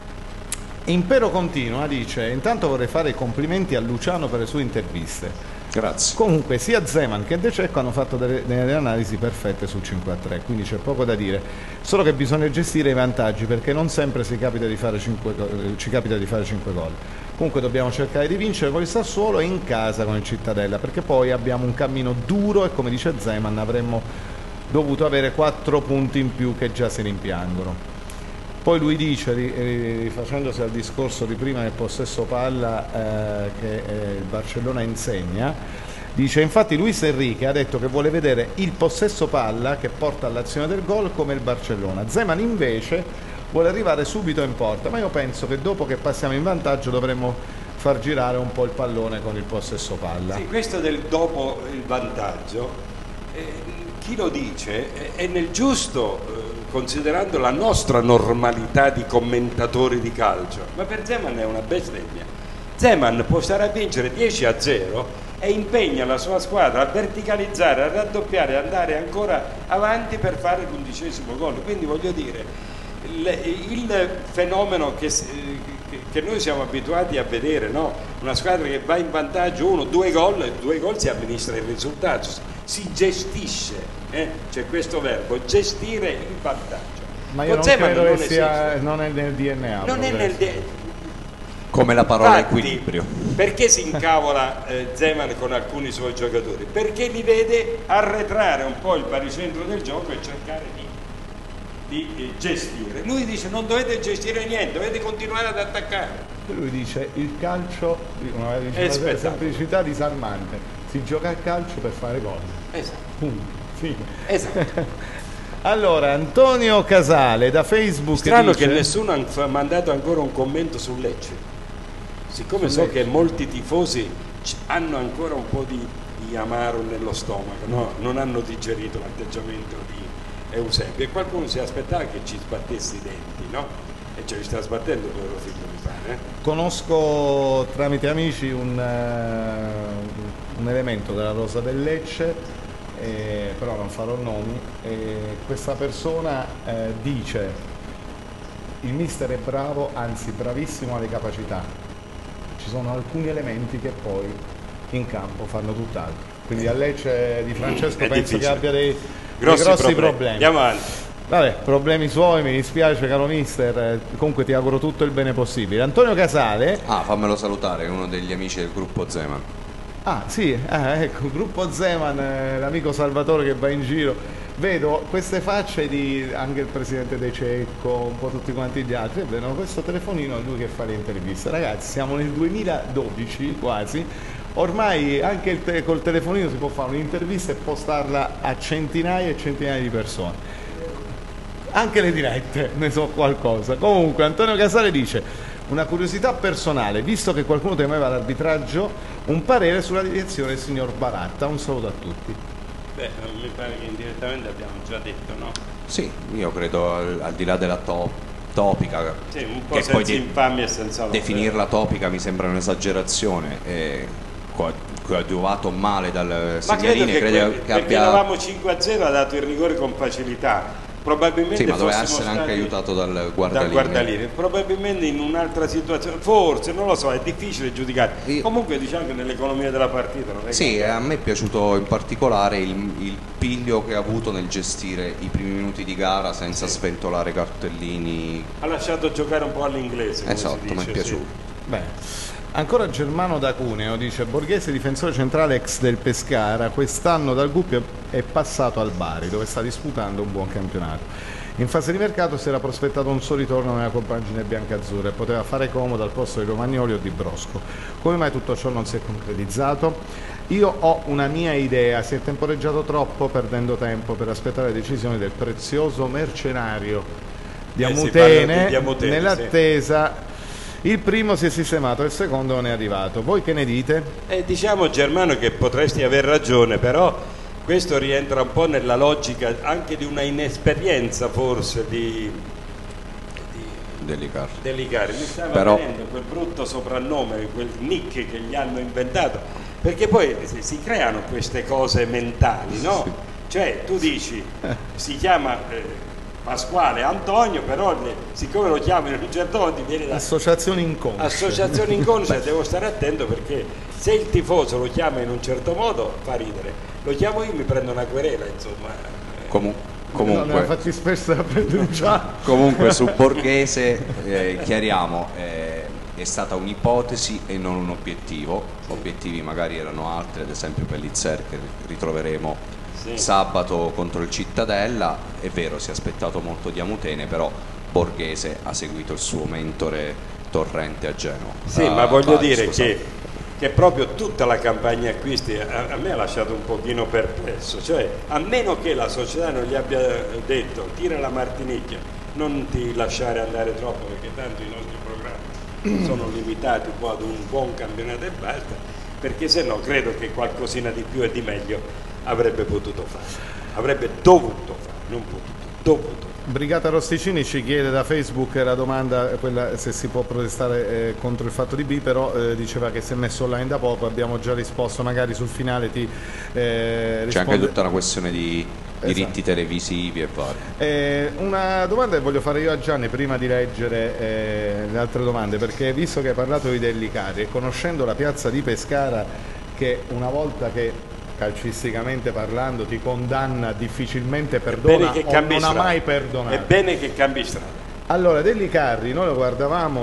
Impero continua, dice: intanto vorrei fare i complimenti a Luciano per le sue interviste. Grazie. Comunque sia Zeman che De Cecco hanno fatto delle analisi perfette sul 5-3, quindi c'è poco da dire, solo che bisogna gestire i vantaggi, perché non sempre ci capita di fare 5 gol. Comunque dobbiamo cercare di vincere con il Sassuolo e in casa con il Cittadella, perché poi abbiamo un cammino duro e, come dice Zeman, avremmo dovuto avere 4 punti in più che già si rimpiangono. Poi lui dice, rifacendosi al discorso di prima del possesso palla che il Barcellona insegna, dice: infatti Luis Enrique ha detto che vuole vedere il possesso palla che porta all'azione del gol come il Barcellona. Zeman invece vuole arrivare subito in porta, ma io penso che dopo che passiamo in vantaggio dovremmo far girare un po' il pallone con il possesso palla. Sì, questo del dopo il vantaggio, chi lo dice è nel giusto, considerando la nostra normalità di commentatori di calcio, ma per Zeman è una bestemmia. Zeman può stare a vincere 10-0 e impegna la sua squadra a verticalizzare, a raddoppiare, a andare ancora avanti per fare l'11° gol. Quindi voglio dire, il fenomeno che noi siamo abituati a vedere, no? Una squadra che va in vantaggio 1-2 gol, si amministra il risultato, si gestisce, c'è questo verbo, gestire il vantaggio. Ma io non credo che sia, non è nel DNA. Non è nel DNA. Come la parola Infatti, equilibrio. Perché si incavola Zeman con alcuni suoi giocatori? Perché li vede arretrare un po' il baricentro del gioco e cercare di gestire. Lui dice: non dovete gestire niente, dovete continuare ad attaccare. Lui dice: il calcio, una semplicità disarmante, si gioca al calcio per fare gol. Esatto. Sì. Esatto. Allora, Antonio Casale da Facebook Strano dice... che nessuno ha mandato ancora un commento su Lecce, siccome so che molti tifosi hanno ancora un po' di amaro nello stomaco, no? Non hanno digerito l'atteggiamento di Eusebio, e qualcuno si aspettava che ci sbattesse i denti, no? E ce li sta sbattendo loro, figlio, mi pare. Conosco tramite amici un elemento della Rosa del Lecce, però non farò nomi, questa persona dice: il mister è bravo, anzi bravissimo alle capacità, ci sono alcuni elementi che poi in campo fanno tutt'altro. quindi a Lecce di Francesco È penso difficile. che abbia dei grossi grossi problemi. Andiamo avanti. Vabbè, problemi suoi, mi dispiace caro mister, comunque ti auguro tutto il bene possibile. Antonio Casale, Fammelo salutare, è uno degli amici del gruppo Zeman. sì, ecco, gruppo Zeman, l'amico Salvatore che va in giro, vedo queste facce di anche il presidente De Cecco, un po' tutti quanti gli altri, e vedono questo telefonino a lui che fa le interviste. Ragazzi, siamo nel 2012 quasi, ormai anche col telefonino si può fare un'intervista e postarla a centinaia e centinaia di persone. Anche le dirette, ne so qualcosa. Comunque Antonio Casale dice: una curiosità personale, visto che qualcuno temeva l'arbitraggio, un parere sulla direzione del signor Baratta. Un saluto a tutti. Beh, mi pare che indirettamente abbiamo già detto, no? Sì, io credo al di là della topica, Sì, un po' che senza poi infamia e senza onore. definirla topica mi sembra un'esagerazione, coadiuvato male dal Ma credo segnalini, che, che perché abbia... eravamo 5-0, ha dato il rigore con facilità. Probabilmente Sì, ma doveva fossimo essere anche stati aiutato dal dal guardalinee. guardalinee. Probabilmente in un'altra situazione, forse, non lo so, è difficile giudicare. Comunque diciamo che nell'economia della partita non è Sì, che... a me è piaciuto in particolare il piglio che ha avuto nel gestire i primi minuti di gara senza sventolare cartellini. ha lasciato giocare un po' all'inglese, come Esatto, si dice, mi è piaciuto. Bene. Ancora Germano da Cuneo dice: Borghese, difensore centrale ex del Pescara, quest'anno dal Gubbio è passato al Bari, dove sta disputando un buon campionato. In fase di mercato si era prospettato un suo ritorno nella compagine biancazzurra e poteva fare comodo al posto di Romagnoli o di Brosco. Come mai tutto ciò non si è concretizzato? Io ho una mia idea: si è temporeggiato troppo perdendo tempo per aspettare le decisioni del prezioso mercenario di si parla Amutene, di Diamutene, nell'attesa. Il primo si è sistemato, il secondo non è arrivato. Voi che ne dite? Diciamo Germano che potresti aver ragione, però questo rientra un po' nella logica anche di una inesperienza forse di Delicari. Mi stava Però... venendo quel brutto soprannome, quel nick che gli hanno inventato, perché poi si creano queste cose mentali, no? Sì. Cioè tu dici si chiama Pasquale Antonio, però siccome lo chiamano in un certo modo ti viene da Associazioni inconsce. associazioni inconsce. Devo stare attento, perché se il tifoso lo chiama in un certo modo fa ridere, lo chiamo io mi prendo una querela, insomma. No, ne ha Comunque, fatti spesso da denunciare. comunque su Borghese chiariamo, è stata un'ipotesi e non un obiettivo. Obiettivi magari erano altri, ad esempio Pellizer che ritroveremo sabato contro il Cittadella. È vero, si è aspettato molto di Amutene, però Borghese ha seguito il suo mentore Torrente a Genova. Sì, ma voglio dire che proprio tutta la campagna acquisti a me ha lasciato un pochino perplesso, cioè a meno che la società non gli abbia detto tira la Martinicchia, non ti lasciare andare troppo, perché tanto i nostri programmi sono limitati qua ad un buon campionato e basta, perché se no credo che qualcosina di più e di meglio avrebbe potuto fare, avrebbe dovuto fare, non potuto, dovuto. Brigata Rosticini ci chiede da Facebook la domanda, quella se si può protestare contro il fatto di B, però diceva che si è messo online da poco, abbiamo già risposto, magari sul finale ti C'è anche tutta una questione di diritti televisivi e vari. Una domanda che voglio fare io a Gianni prima di leggere le altre domande, perché visto che hai parlato di Delicari e conoscendo la piazza di Pescara, che una volta che calcisticamente parlando ti condanna difficilmente perdona o non ha mai perdonato. È bene che cambi strada. Allora, Delicari noi lo guardavamo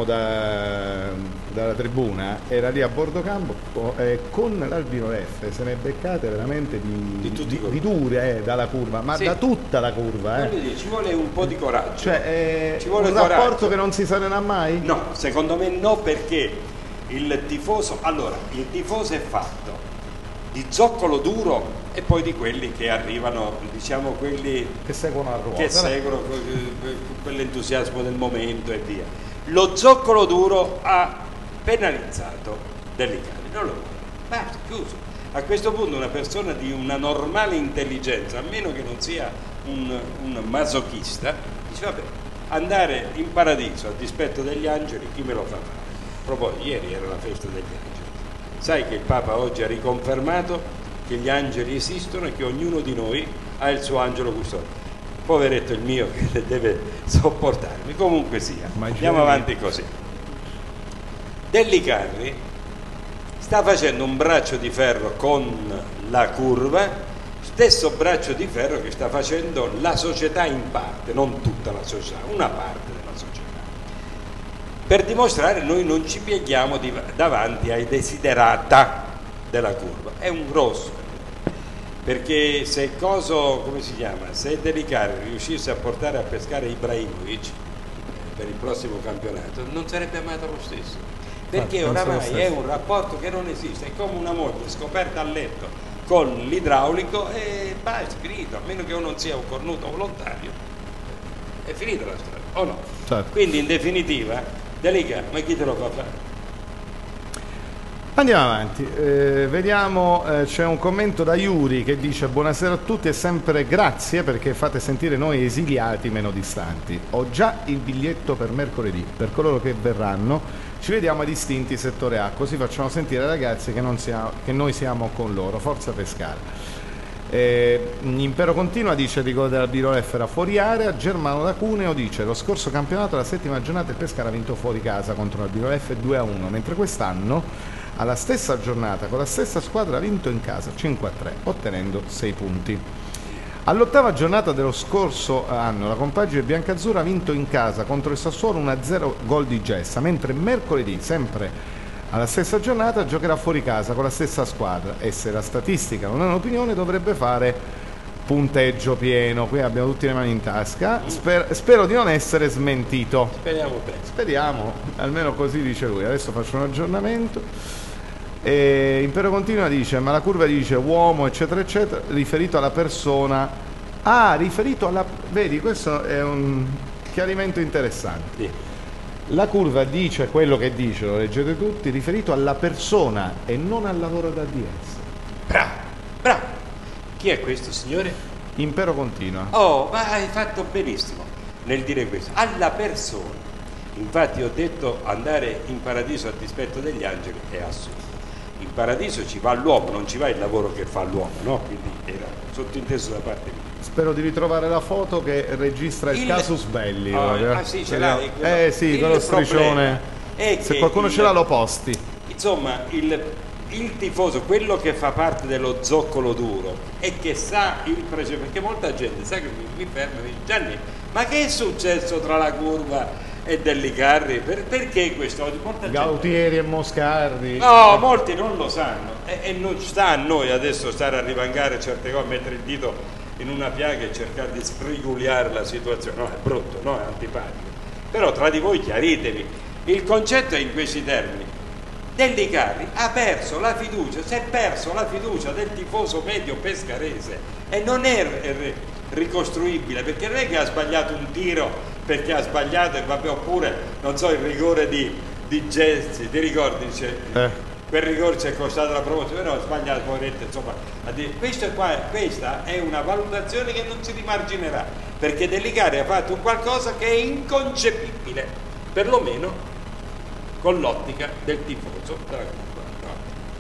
dalla tribuna, era lì a bordo campo con l'Albino Leffe, se ne beccate veramente di dure dalla curva, ma da tutta la curva. Ci vuole un po' di coraggio. Cioè, ci vuole un coraggio. rapporto che non si sanerà mai? No, secondo me no, perché il tifoso è fatto di zoccolo duro e poi di quelli che arrivano, diciamo quelli che seguono a ruota, che seguono quell'entusiasmo del momento e via. Lo zoccolo duro ha penalizzato Delicari, non lo vuole, basta, chiuso. A questo punto una persona di una normale intelligenza, a meno che non sia un masochista, dice vabbè, andare in paradiso a dispetto degli angeli chi me lo fa fare? Proprio ieri era la festa degli angeli. Sai che il Papa oggi ha riconfermato che gli angeli esistono e che ognuno di noi ha il suo angelo custode. Poveretto il mio che deve sopportarmi. Comunque sia, andiamo avanti così. Delicari sta facendo un braccio di ferro con la curva, stesso braccio di ferro che sta facendo la società in parte, non tutta la società, una parte della società, per dimostrare noi non ci pieghiamo davanti ai desiderata della curva. È un grosso, perché se come si chiama, se De Riccardi riuscisse a portare a pescare Ibrahimovic per il prossimo campionato, non sarebbe amato lo stesso, perché oramai è un rapporto che non esiste, è come una moglie scoperta a letto con l'idraulico e basta, è finito, a meno che uno non sia un cornuto volontario, è finita la storia, o no? Certo. Quindi in definitiva, Delica, ma chi te lo fa fare? Andiamo avanti, vediamo, c'è un commento da Yuri che dice: buonasera a tutti e sempre grazie perché fate sentire noi esiliati meno distanti. Ho già il biglietto per mercoledì, per coloro che verranno ci vediamo ai distinti settore A, così facciamo sentire ai ragazzi che noi siamo con loro, forza Pescara. Impero Continua dice: Ricordo della Biro F era fuori area. Germano da Cuneo dice: lo scorso campionato, la settima giornata, il Pescara ha vinto fuori casa contro la Biro F 2-1, mentre quest'anno alla stessa giornata con la stessa squadra ha vinto in casa 5-3, ottenendo 6 punti. All'8ª giornata dello scorso anno la compagine biancazzurra ha vinto in casa contro il Sassuolo 1-0, gol di Gessa, mentre mercoledì, sempre alla stessa giornata, giocherà fuori casa con la stessa squadra e, se la statistica non è un'opinione, dovrebbe fare punteggio pieno. Qui abbiamo tutti le mani in tasca. Spero di non essere smentito. Speriamo bene. Speriamo, almeno così dice lui. Adesso faccio un aggiornamento. Impero Continua dice: ma la curva dice uomo eccetera eccetera, riferito alla persona. Riferito alla... Vedi, questo è un chiarimento interessante. Sì. La curva dice quello che dice, lo leggete tutti, riferito alla persona e non al lavoro da DS. Bravo, bravo. Chi è questo signore? Impero Continua. Oh, ma hai fatto benissimo nel dire questo. Alla persona. Infatti ho detto andare in paradiso a dispetto degli angeli è assurdo. In paradiso ci va l'uomo, non ci va il lavoro che fa l'uomo, no? Quindi era sottinteso da parte mia. Spero di ritrovare la foto che registra il casus belli. Sì, ce l'hai. Sì, quello striscione. Se qualcuno ce l'ha lo posti. Insomma, il tifoso, quello che fa parte dello zoccolo duro e che sa il precedente, perché molta gente sa che mi ferma e mi dice: Gianni, ma che è successo tra la curva e Dellicarri? Perché questo? Gautieri e Moscardi. No, molti non lo sanno e non sta a noi adesso stare a rivangare certe cose, mettere il dito in una piaga e cercare di sfrigugliare la situazione. No, è brutto, no, è antipatico. Però tra di voi chiaritevi. Il concetto è in questi termini. Dellicarri ha perso la fiducia, si è perso la fiducia del tifoso medio pescarese e non è ricostruibile, perché non è che ha sbagliato un tiro perché ha sbagliato e vabbè, oppure non so, il rigore di Gesti, ti ricordi? Quel rigore ci è costato la promozione, però ha sbagliato, poveretto, insomma. Questa è una valutazione che non si rimarginerà, perché Dellicarri ha fatto un qualcosa che è inconcepibile, perlomeno con l'ottica del tifoso della curva.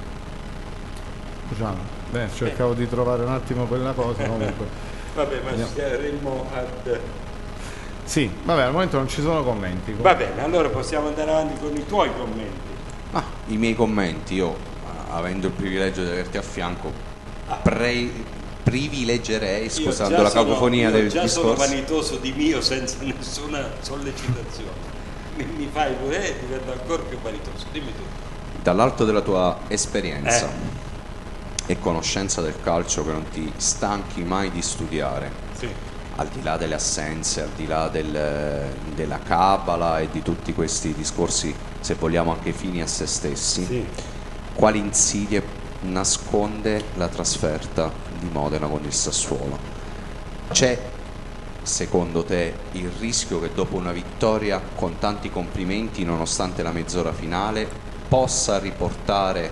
Beh, cercavo di trovare un attimo quella cosa, comunque. Vabbè, ma saremmo ad... Sì, vabbè, al momento non ci sono commenti. Va bene, allora possiamo andare avanti con i tuoi commenti. I miei commenti, io avendo il privilegio di averti a fianco, privilegerei, scusando la cacofonia del discorso. Io già sono vanitoso di mio senza nessuna sollecitazione. Mi fai pure, divento ancora più vanitoso. Dimmi tu. Dall'alto della tua esperienza e conoscenza del calcio che non ti stanchi mai di studiare, sì, al di là delle assenze, al di là della cabala e di tutti questi discorsi, se vogliamo anche fini a se stessi, sì, quali insidie nasconde la trasferta di Modena con il Sassuolo? C'è, secondo te, il rischio che dopo una vittoria con tanti complimenti, nonostante la mezz'ora finale, possa riportare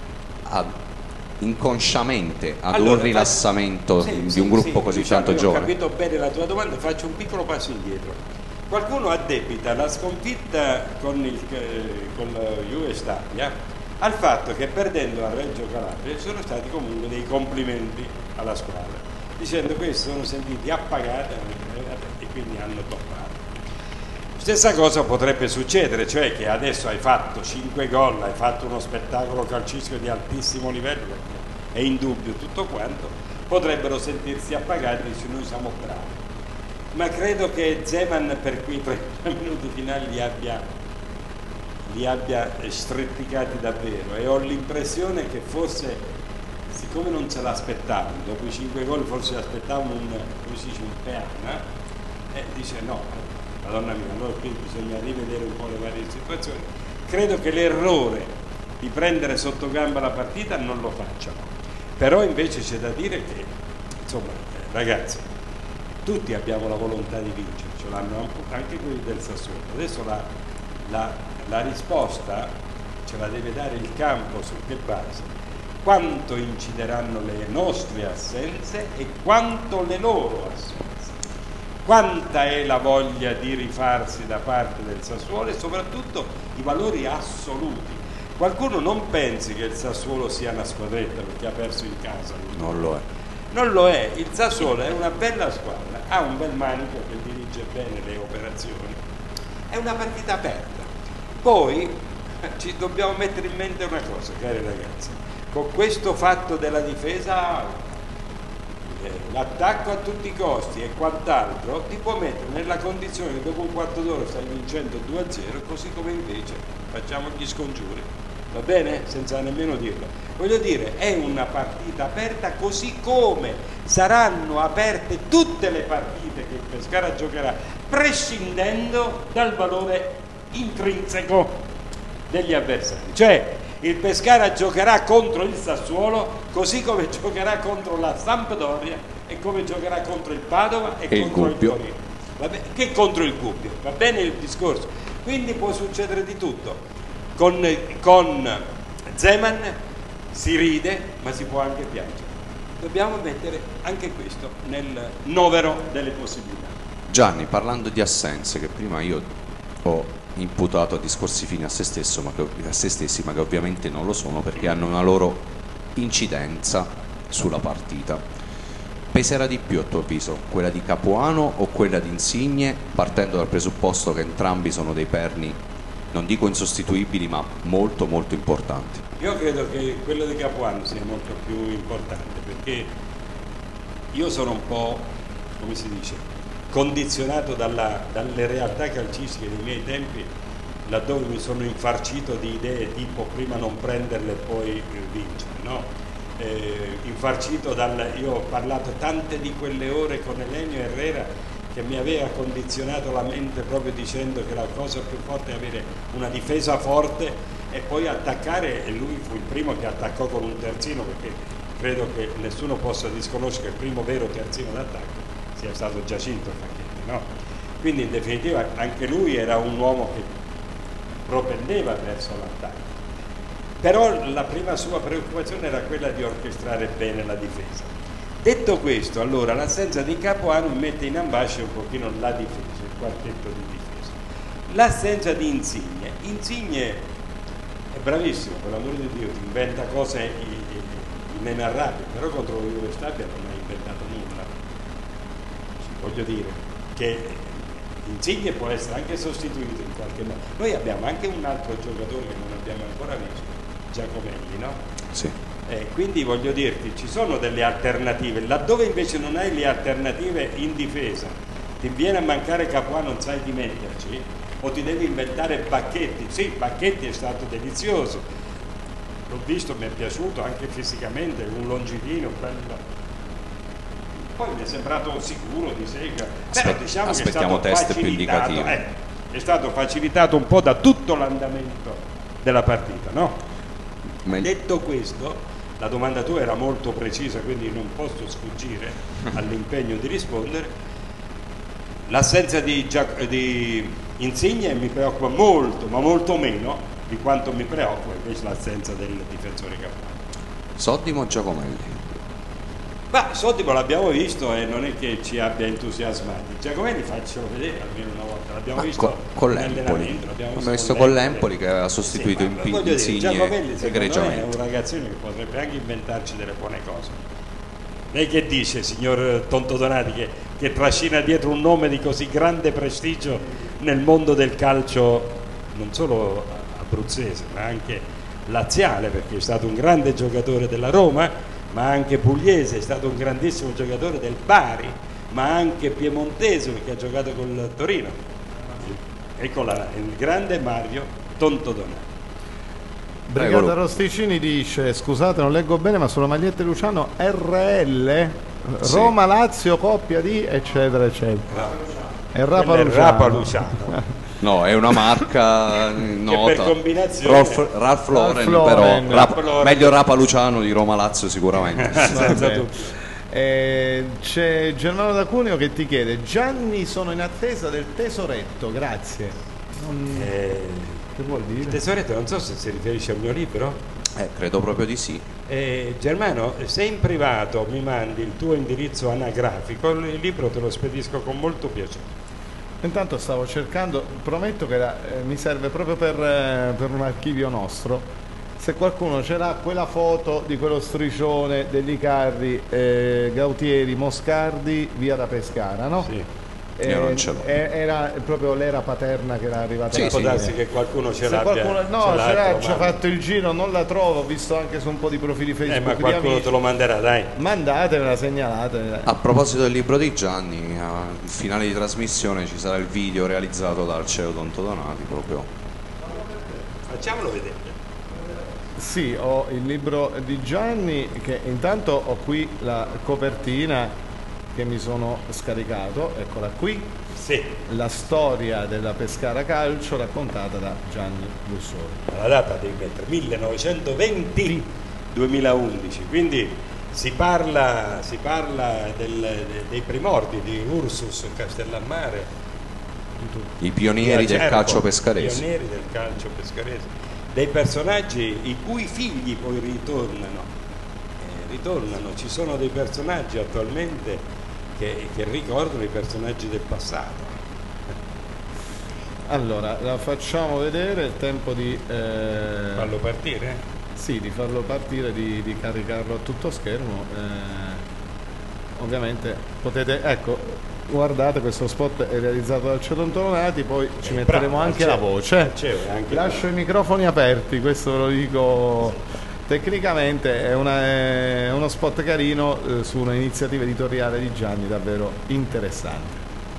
inconsciamente ad un rilassamento di un gruppo così tanto giovane? Ho capito bene la tua domanda, faccio un piccolo passo indietro. Qualcuno addebita la sconfitta con Juve Stabia al fatto che, perdendo a Reggio Calabria, ci sono stati comunque dei complimenti alla squadra, dicendo che sono sentiti appagati e quindi hanno toppato. Stessa cosa potrebbe succedere, cioè che adesso hai fatto 5 gol, hai fatto uno spettacolo calcistico di altissimo livello, perché è indubbio tutto quanto, potrebbero sentirsi appagati e dire noi siamo bravi. Ma credo che Zeman per quei 30 minuti finali li abbia stretticati davvero, e ho l'impressione che forse, siccome non ce l'aspettavano, dopo i 5 gol forse aspettavano un peana, dice no, Madonna mia, allora qui bisogna rivedere un po' le varie situazioni. Credo che l'errore di prendere sotto gamba la partita non lo facciano, però invece c'è da dire che, insomma, ragazzi, tutti abbiamo la volontà di vincere, ce l'hanno anche quelli del Sassuolo. Adesso la risposta ce la deve dare il campo, su che base, quanto incideranno le nostre assenze e quanto le loro assenze, quanta è la voglia di rifarsi da parte del Sassuolo e soprattutto i valori assoluti. Qualcuno non pensi che il Sassuolo sia una squadretta perché ha perso in casa. Non lo è. Non lo è, il Sassuolo è una bella squadra, ha un bel manico che dirige bene le operazioni, è una partita aperta. Poi ci dobbiamo mettere in mente una cosa, cari ragazzi, con questo fatto della difesa, l'attacco a tutti i costi e quant'altro ti può mettere nella condizione che dopo un quarto d'ora stai vincendo 2-0, così come invece facciamo gli scongiuri, va bene? Senza nemmeno dirlo. Voglio dire, è una partita aperta, così come saranno aperte tutte le partite che il Pescara giocherà, prescindendo dal valore intrinseco degli avversari. Cioè, il Pescara giocherà contro il Sassuolo così come giocherà contro la Sampdoria e come giocherà contro il Padova e contro il Torino, che contro il Gubbio, va bene il discorso? Quindi può succedere di tutto. Con Zeman si ride ma si può anche piangere, dobbiamo mettere anche questo nel novero delle possibilità. Gianni, parlando di assenze, che prima io ho imputato a discorsi fini a se stessi, ma che ovviamente non lo sono, perché hanno una loro incidenza sulla partita. Peserà di più, a tuo avviso, quella di Capuano o quella di Insigne, partendo dal presupposto che entrambi sono dei perni, non dico insostituibili, ma molto molto importanti? Io credo che quello di Capuano sia molto più importante, perché io sono un po', come si dice, condizionato dalle realtà calcistiche dei miei tempi, laddove mi sono infarcito di idee tipo prima non prenderle e poi vincere, no? Infarcito io ho parlato tante di quelle ore con Elenio Herrera, che mi aveva condizionato la mente proprio dicendo che la cosa più forte è avere una difesa forte e poi attaccare, e lui fu il primo che attaccò con un terzino, perché credo che nessuno possa disconoscere che il primo vero terzino d'attacco sia stato Giacinto Facchetti, no? Quindi in definitiva anche lui era un uomo che propendeva verso l'attacco, però la prima sua preoccupazione era quella di orchestrare bene la difesa. Detto questo, allora l'assenza di Capuano mette in ambasce un pochino la difesa, il quartetto di difesa. L'assenza di Insigne è bravissimo, per l'amore di Dio, ti inventa cose inenarrabili, però contro lo Juve Stabia non ha inventato nulla. Voglio dire che Insigne può essere anche sostituito in qualche modo. Noi abbiamo anche un altro giocatore che non abbiamo ancora visto, Giacomelli, no? Sì. Quindi voglio dirti, ci sono delle alternative, laddove invece non hai le alternative in difesa, ti viene a mancare Capuano, non sai di metterci, o ti devi inventare Bacchetti. Sì, Bacchetti è stato delizioso, l'ho visto, mi è piaciuto anche fisicamente, un longilino, bello. Poi mi è sembrato sicuro di sé, però diciamo aspettiamo che è stato test più indicativi. È stato facilitato un po' da tutto l'andamento della partita, no? Detto questo, la domanda tua era molto precisa, quindi non posso sfuggire all'impegno di rispondere. L'assenza di Insigne mi preoccupa molto, ma molto meno di quanto mi preoccupa invece l'assenza del difensore Capuano. Soddimo o Giacomelli? Ma Soddimo l'abbiamo visto e non è che ci abbia entusiasmati. Giacomelli faccelo vedere almeno una volta, l'abbiamo visto con l'Empoli. Abbiamo visto con l'Empoli che aveva sostituito Insigne Giacomelli egregiamente. è un ragazzino che potrebbe anche inventarci delle buone cose. Lei che dice, signor Tonto Donati, che trascina dietro un nome di così grande prestigio nel mondo del calcio non solo abruzzese ma anche laziale, perché è stato un grande giocatore della Roma, ma anche pugliese, è stato un grandissimo giocatore del Bari, ma anche piemontese perché ha giocato col Torino. Eccola, il grande Mario Tonto Donato. Brigata Rosticini dice: scusate, non leggo bene, ma sulla maglietta di Luciano RL Sì. Roma Lazio coppia di eccetera eccetera. È Rapa Quello è Luciano. Rapa Luciano. No, è una marca nota. per combinazione- Ralph Lauren, Ralph Lauren. però Ralph Lauren. meglio Rapa Luciano di Roma Lazio sicuramente. Senza Vabbè. dubbio. C'è Germano D'Acuneo che ti chiede: Gianni, sono in attesa del tesoretto, grazie. Che vuol dire? Tesoretto, non so se si riferisce al mio libro. Credo proprio di sì. Germano, se in privato mi mandi il tuo indirizzo anagrafico, il libro te lo spedisco con molto piacere. Intanto stavo cercando, prometto che mi serve proprio per un archivio nostro. Se qualcuno ce l'ha quella foto di quello striscione degli Carri, Gautieri, Moscardi, via da Pescara, no? Sì. Io non ce l'ho. Era proprio l'era paterna che era arrivata Sì, alla Può fine. darsi che qualcuno ce Se l'abbia. qualcuno, no, ce l'ha ci ha trovato. fatto il giro, non la trovo, ho visto anche su un po' di profili Facebook Ma di qualcuno amici. te lo manderà, dai. Mandatemela, segnalatela. A proposito del libro di Gianni, al finale di trasmissione ci sarà il video realizzato dal CEO Tonto Donati proprio. Facciamolo vedere. Sì, ho il libro di Gianni, che intanto ho qui la copertina che mi sono scaricato, eccola qui, Sì, la storia della Pescara Calcio raccontata da Gianni Lussori. la data devi mettere 1920-2011, quindi si parla dei primordi di Ursus, Castellammare, I pionieri del Acerbo, calcio pescarese. pionieri del calcio pescarese, dei personaggi i cui figli poi ritornano, ci sono dei personaggi attualmente che ricordano i personaggi del passato. Allora, la facciamo vedere, il tempo di... Fallo partire? Sì, di farlo partire, di caricarlo a tutto schermo. Ovviamente potete, ecco, guardate, questo spot è realizzato dal CEO Tonto Donati, poi ci metteremo bravo, anche la voce. c'è anche Lascio i microfoni aperti, questo ve lo dico tecnicamente, è uno spot carino su un'iniziativa editoriale di Gianni davvero interessante.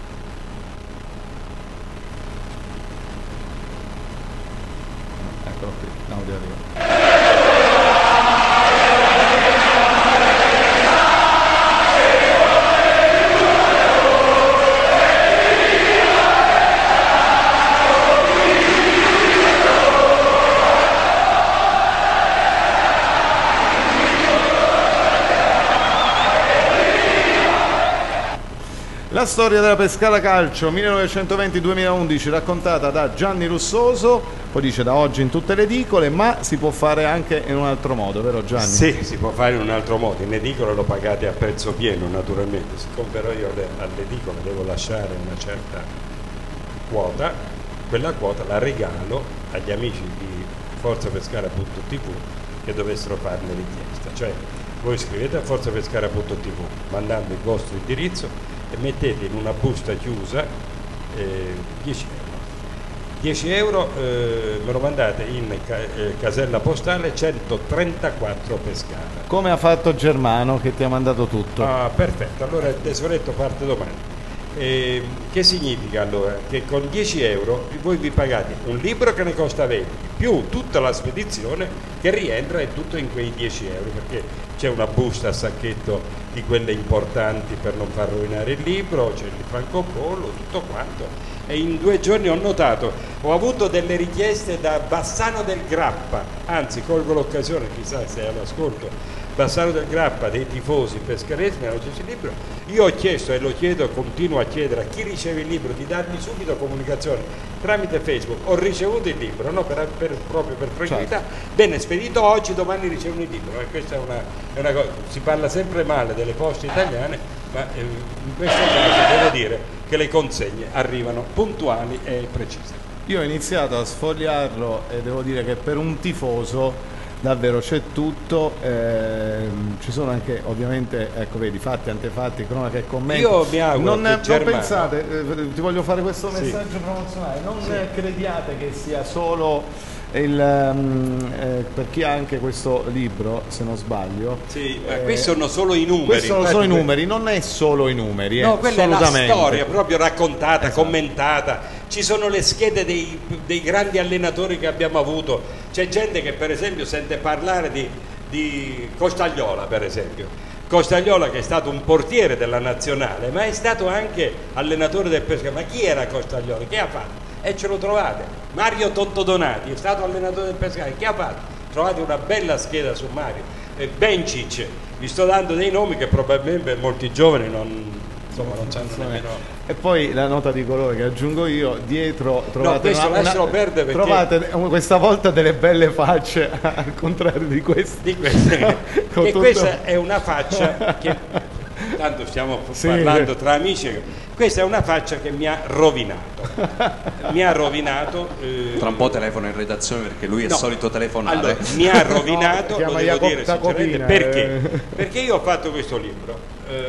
Eccolo qui, l'audio arriva. La storia della Pescara Calcio 1920-2011 raccontata da Gianni Russoso, poi dice da oggi in tutte le edicole, ma si può fare anche in un altro modo, vero Gianni? Sì, si può fare in un altro modo, in edicola lo pagate a prezzo pieno naturalmente, siccome però io all'edicola devo lasciare una certa quota, quella quota la regalo agli amici di forzapescara.tv che dovessero farne richiesta, cioè voi scrivete a forzapescara.tv mandando il vostro indirizzo e mettete in una busta chiusa 10 euro. 10 euro me lo mandate in casella postale 134 Pescara. Come ha fatto Germano che ti ha mandato tutto? Ah, perfetto, allora il tesoretto parte domani. Che significa allora? Che con 10 euro voi vi pagate un libro che ne costa 20 più tutta la spedizione che rientra e tutto in quei 10 euro, perché c'è una busta a sacchetto di quelle importanti per non far rovinare il libro, c'è il francobollo, tutto quanto. E in 2 giorni ho notato, ho avuto delle richieste da Bassano del Grappa, anzi colgo l'occasione, chissà se è all'ascolto, Bassano del Grappa, dei tifosi pescaresi, mi hanno chiesto il libro. Io ho chiesto e lo chiedo, continuo a chiedere a chi riceve il libro di darmi subito comunicazione tramite Facebook. Ho ricevuto il libro, no? Proprio per tranquillità. Bene, spedito oggi, domani ricevono il libro. E questa è una cosa, si parla sempre male delle poste italiane, ma in questo caso devo dire che le consegne arrivano puntuali e precise. Io ho iniziato a sfogliarlo e devo dire che per un tifoso davvero c'è tutto, ci sono anche ovviamente, ecco vedi, fatti, antefatti, cronache e commenti. Io mi auguro non che pensate, ti voglio fare questo messaggio promozionale, non crediate che sia solo per chi ha anche questo libro, se non sbaglio. Sì, ma questi sono solo i numeri. Questi sono solo i numeri, non è solo i numeri. No, quella è la assolutamente. storia proprio raccontata, Esatto. commentata. Ci sono le schede dei grandi allenatori che abbiamo avuto. C'è gente che per esempio sente parlare di Costagliola, per esempio. Costagliola che è stato un portiere della nazionale, ma è stato anche allenatore del Pescara. Ma chi era Costagliola? Che ha fatto? E ce lo trovate. Mario Tottodonati è stato allenatore del Pescara. Che ha fatto? Trovate una bella scheda su Mario. Bencic, vi sto dando dei nomi che probabilmente molti giovani non sanno nemmeno. E poi la nota di colore che aggiungo io, dietro trovate, questo lascialo perdere perché... trovate questa volta delle belle facce al contrario di queste. Di queste. Con Che tutto- questa è una faccia che tanto stiamo parlando tra amici, questa è una faccia che mi ha rovinato. Mi ha rovinato. Tra un po' telefono in redazione perché lui è No. solito telefonare. Allora, mi ha rovinato, No, lo chiama devo Jacob dire sinceramente, Tacopina, perché? Perché io ho fatto questo libro,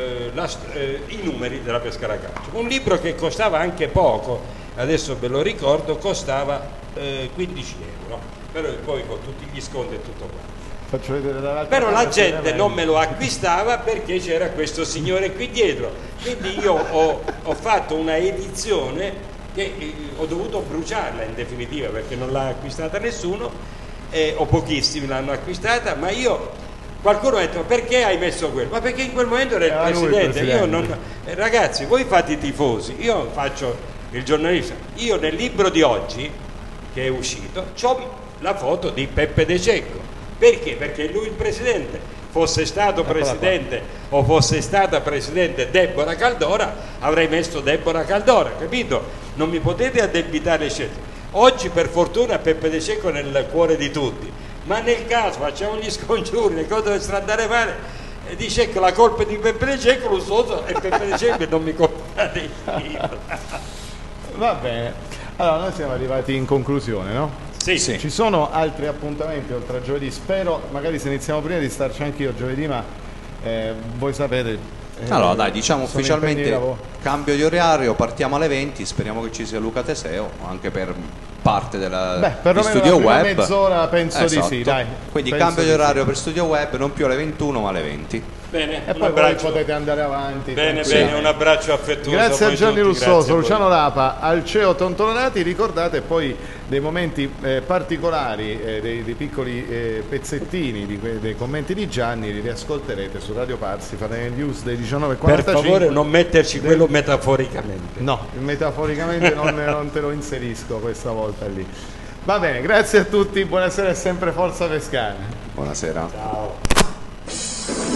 i numeri della Pescara Calcio, un libro che costava anche poco, adesso ve lo ricordo, costava 15 euro, però poi con tutti gli sconti e tutto quanto. Faccio vedere dall'altra Però la parte, gente veramente. non me lo acquistava perché c'era questo signore qui dietro, quindi io ho fatto una edizione che ho dovuto bruciarla in definitiva perché non l'ha acquistata nessuno, o pochissimi l'hanno acquistata, ma qualcuno ha detto perché hai messo quello? Ma perché in quel momento era Era il lui il presidente. Io presidente. non, ragazzi, voi fate i tifosi, io faccio il giornalista. Io nel libro di oggi che è uscito c'ho la foto di Peppe De Cecco. Perché? Perché lui il presidente, fosse stato presidente o fosse stata presidente Deborah Caldora, avrei messo Deborah Caldora, capito? Non mi potete addebitare le scelte. Oggi per fortuna Peppe De Cecco è nel cuore di tutti, ma nel caso facciamo gli scongiuri, le cose dovessero andare male, dice che la colpa è di Peppe De Cecco, lo so, e Peppe De Cecco non mi comprate il libro. Va bene, allora noi siamo arrivati in conclusione, no? Sì, Sì. Ci sono altri appuntamenti oltre a giovedì, spero magari se iniziamo prima di starci anche io giovedì, ma voi sapete. Allora dai, diciamo sono impegni di ufficialmente lavoro. cambio di orario, partiamo alle 20, speriamo che ci sia Luca Teseo anche per parte di perlomeno Studio la prima Web. mezz'ora penso di sì, dai. Quindi Penso cambio di di orario sì. per Studio Web, non più alle 21 ma alle 20. Bene, E un poi voi abbraccio. potete andare avanti. Bene, tranquilli. bene, un abbraccio affettuoso. Grazie a voi Gianni tutti, Russoso, grazie a voi. Luciano Lapa, Alceo Tontolonati. Ricordate poi dei momenti particolari, dei piccoli pezzettini dei commenti di Gianni, li riascolterete su Radio Parsi, fate le news dei 19.45. Per favore non metterci quello metaforicamente. No, metaforicamente non te lo inserisco questa volta lì. Va bene, grazie a tutti, buonasera e sempre Forza Pescara. Buonasera. Ciao.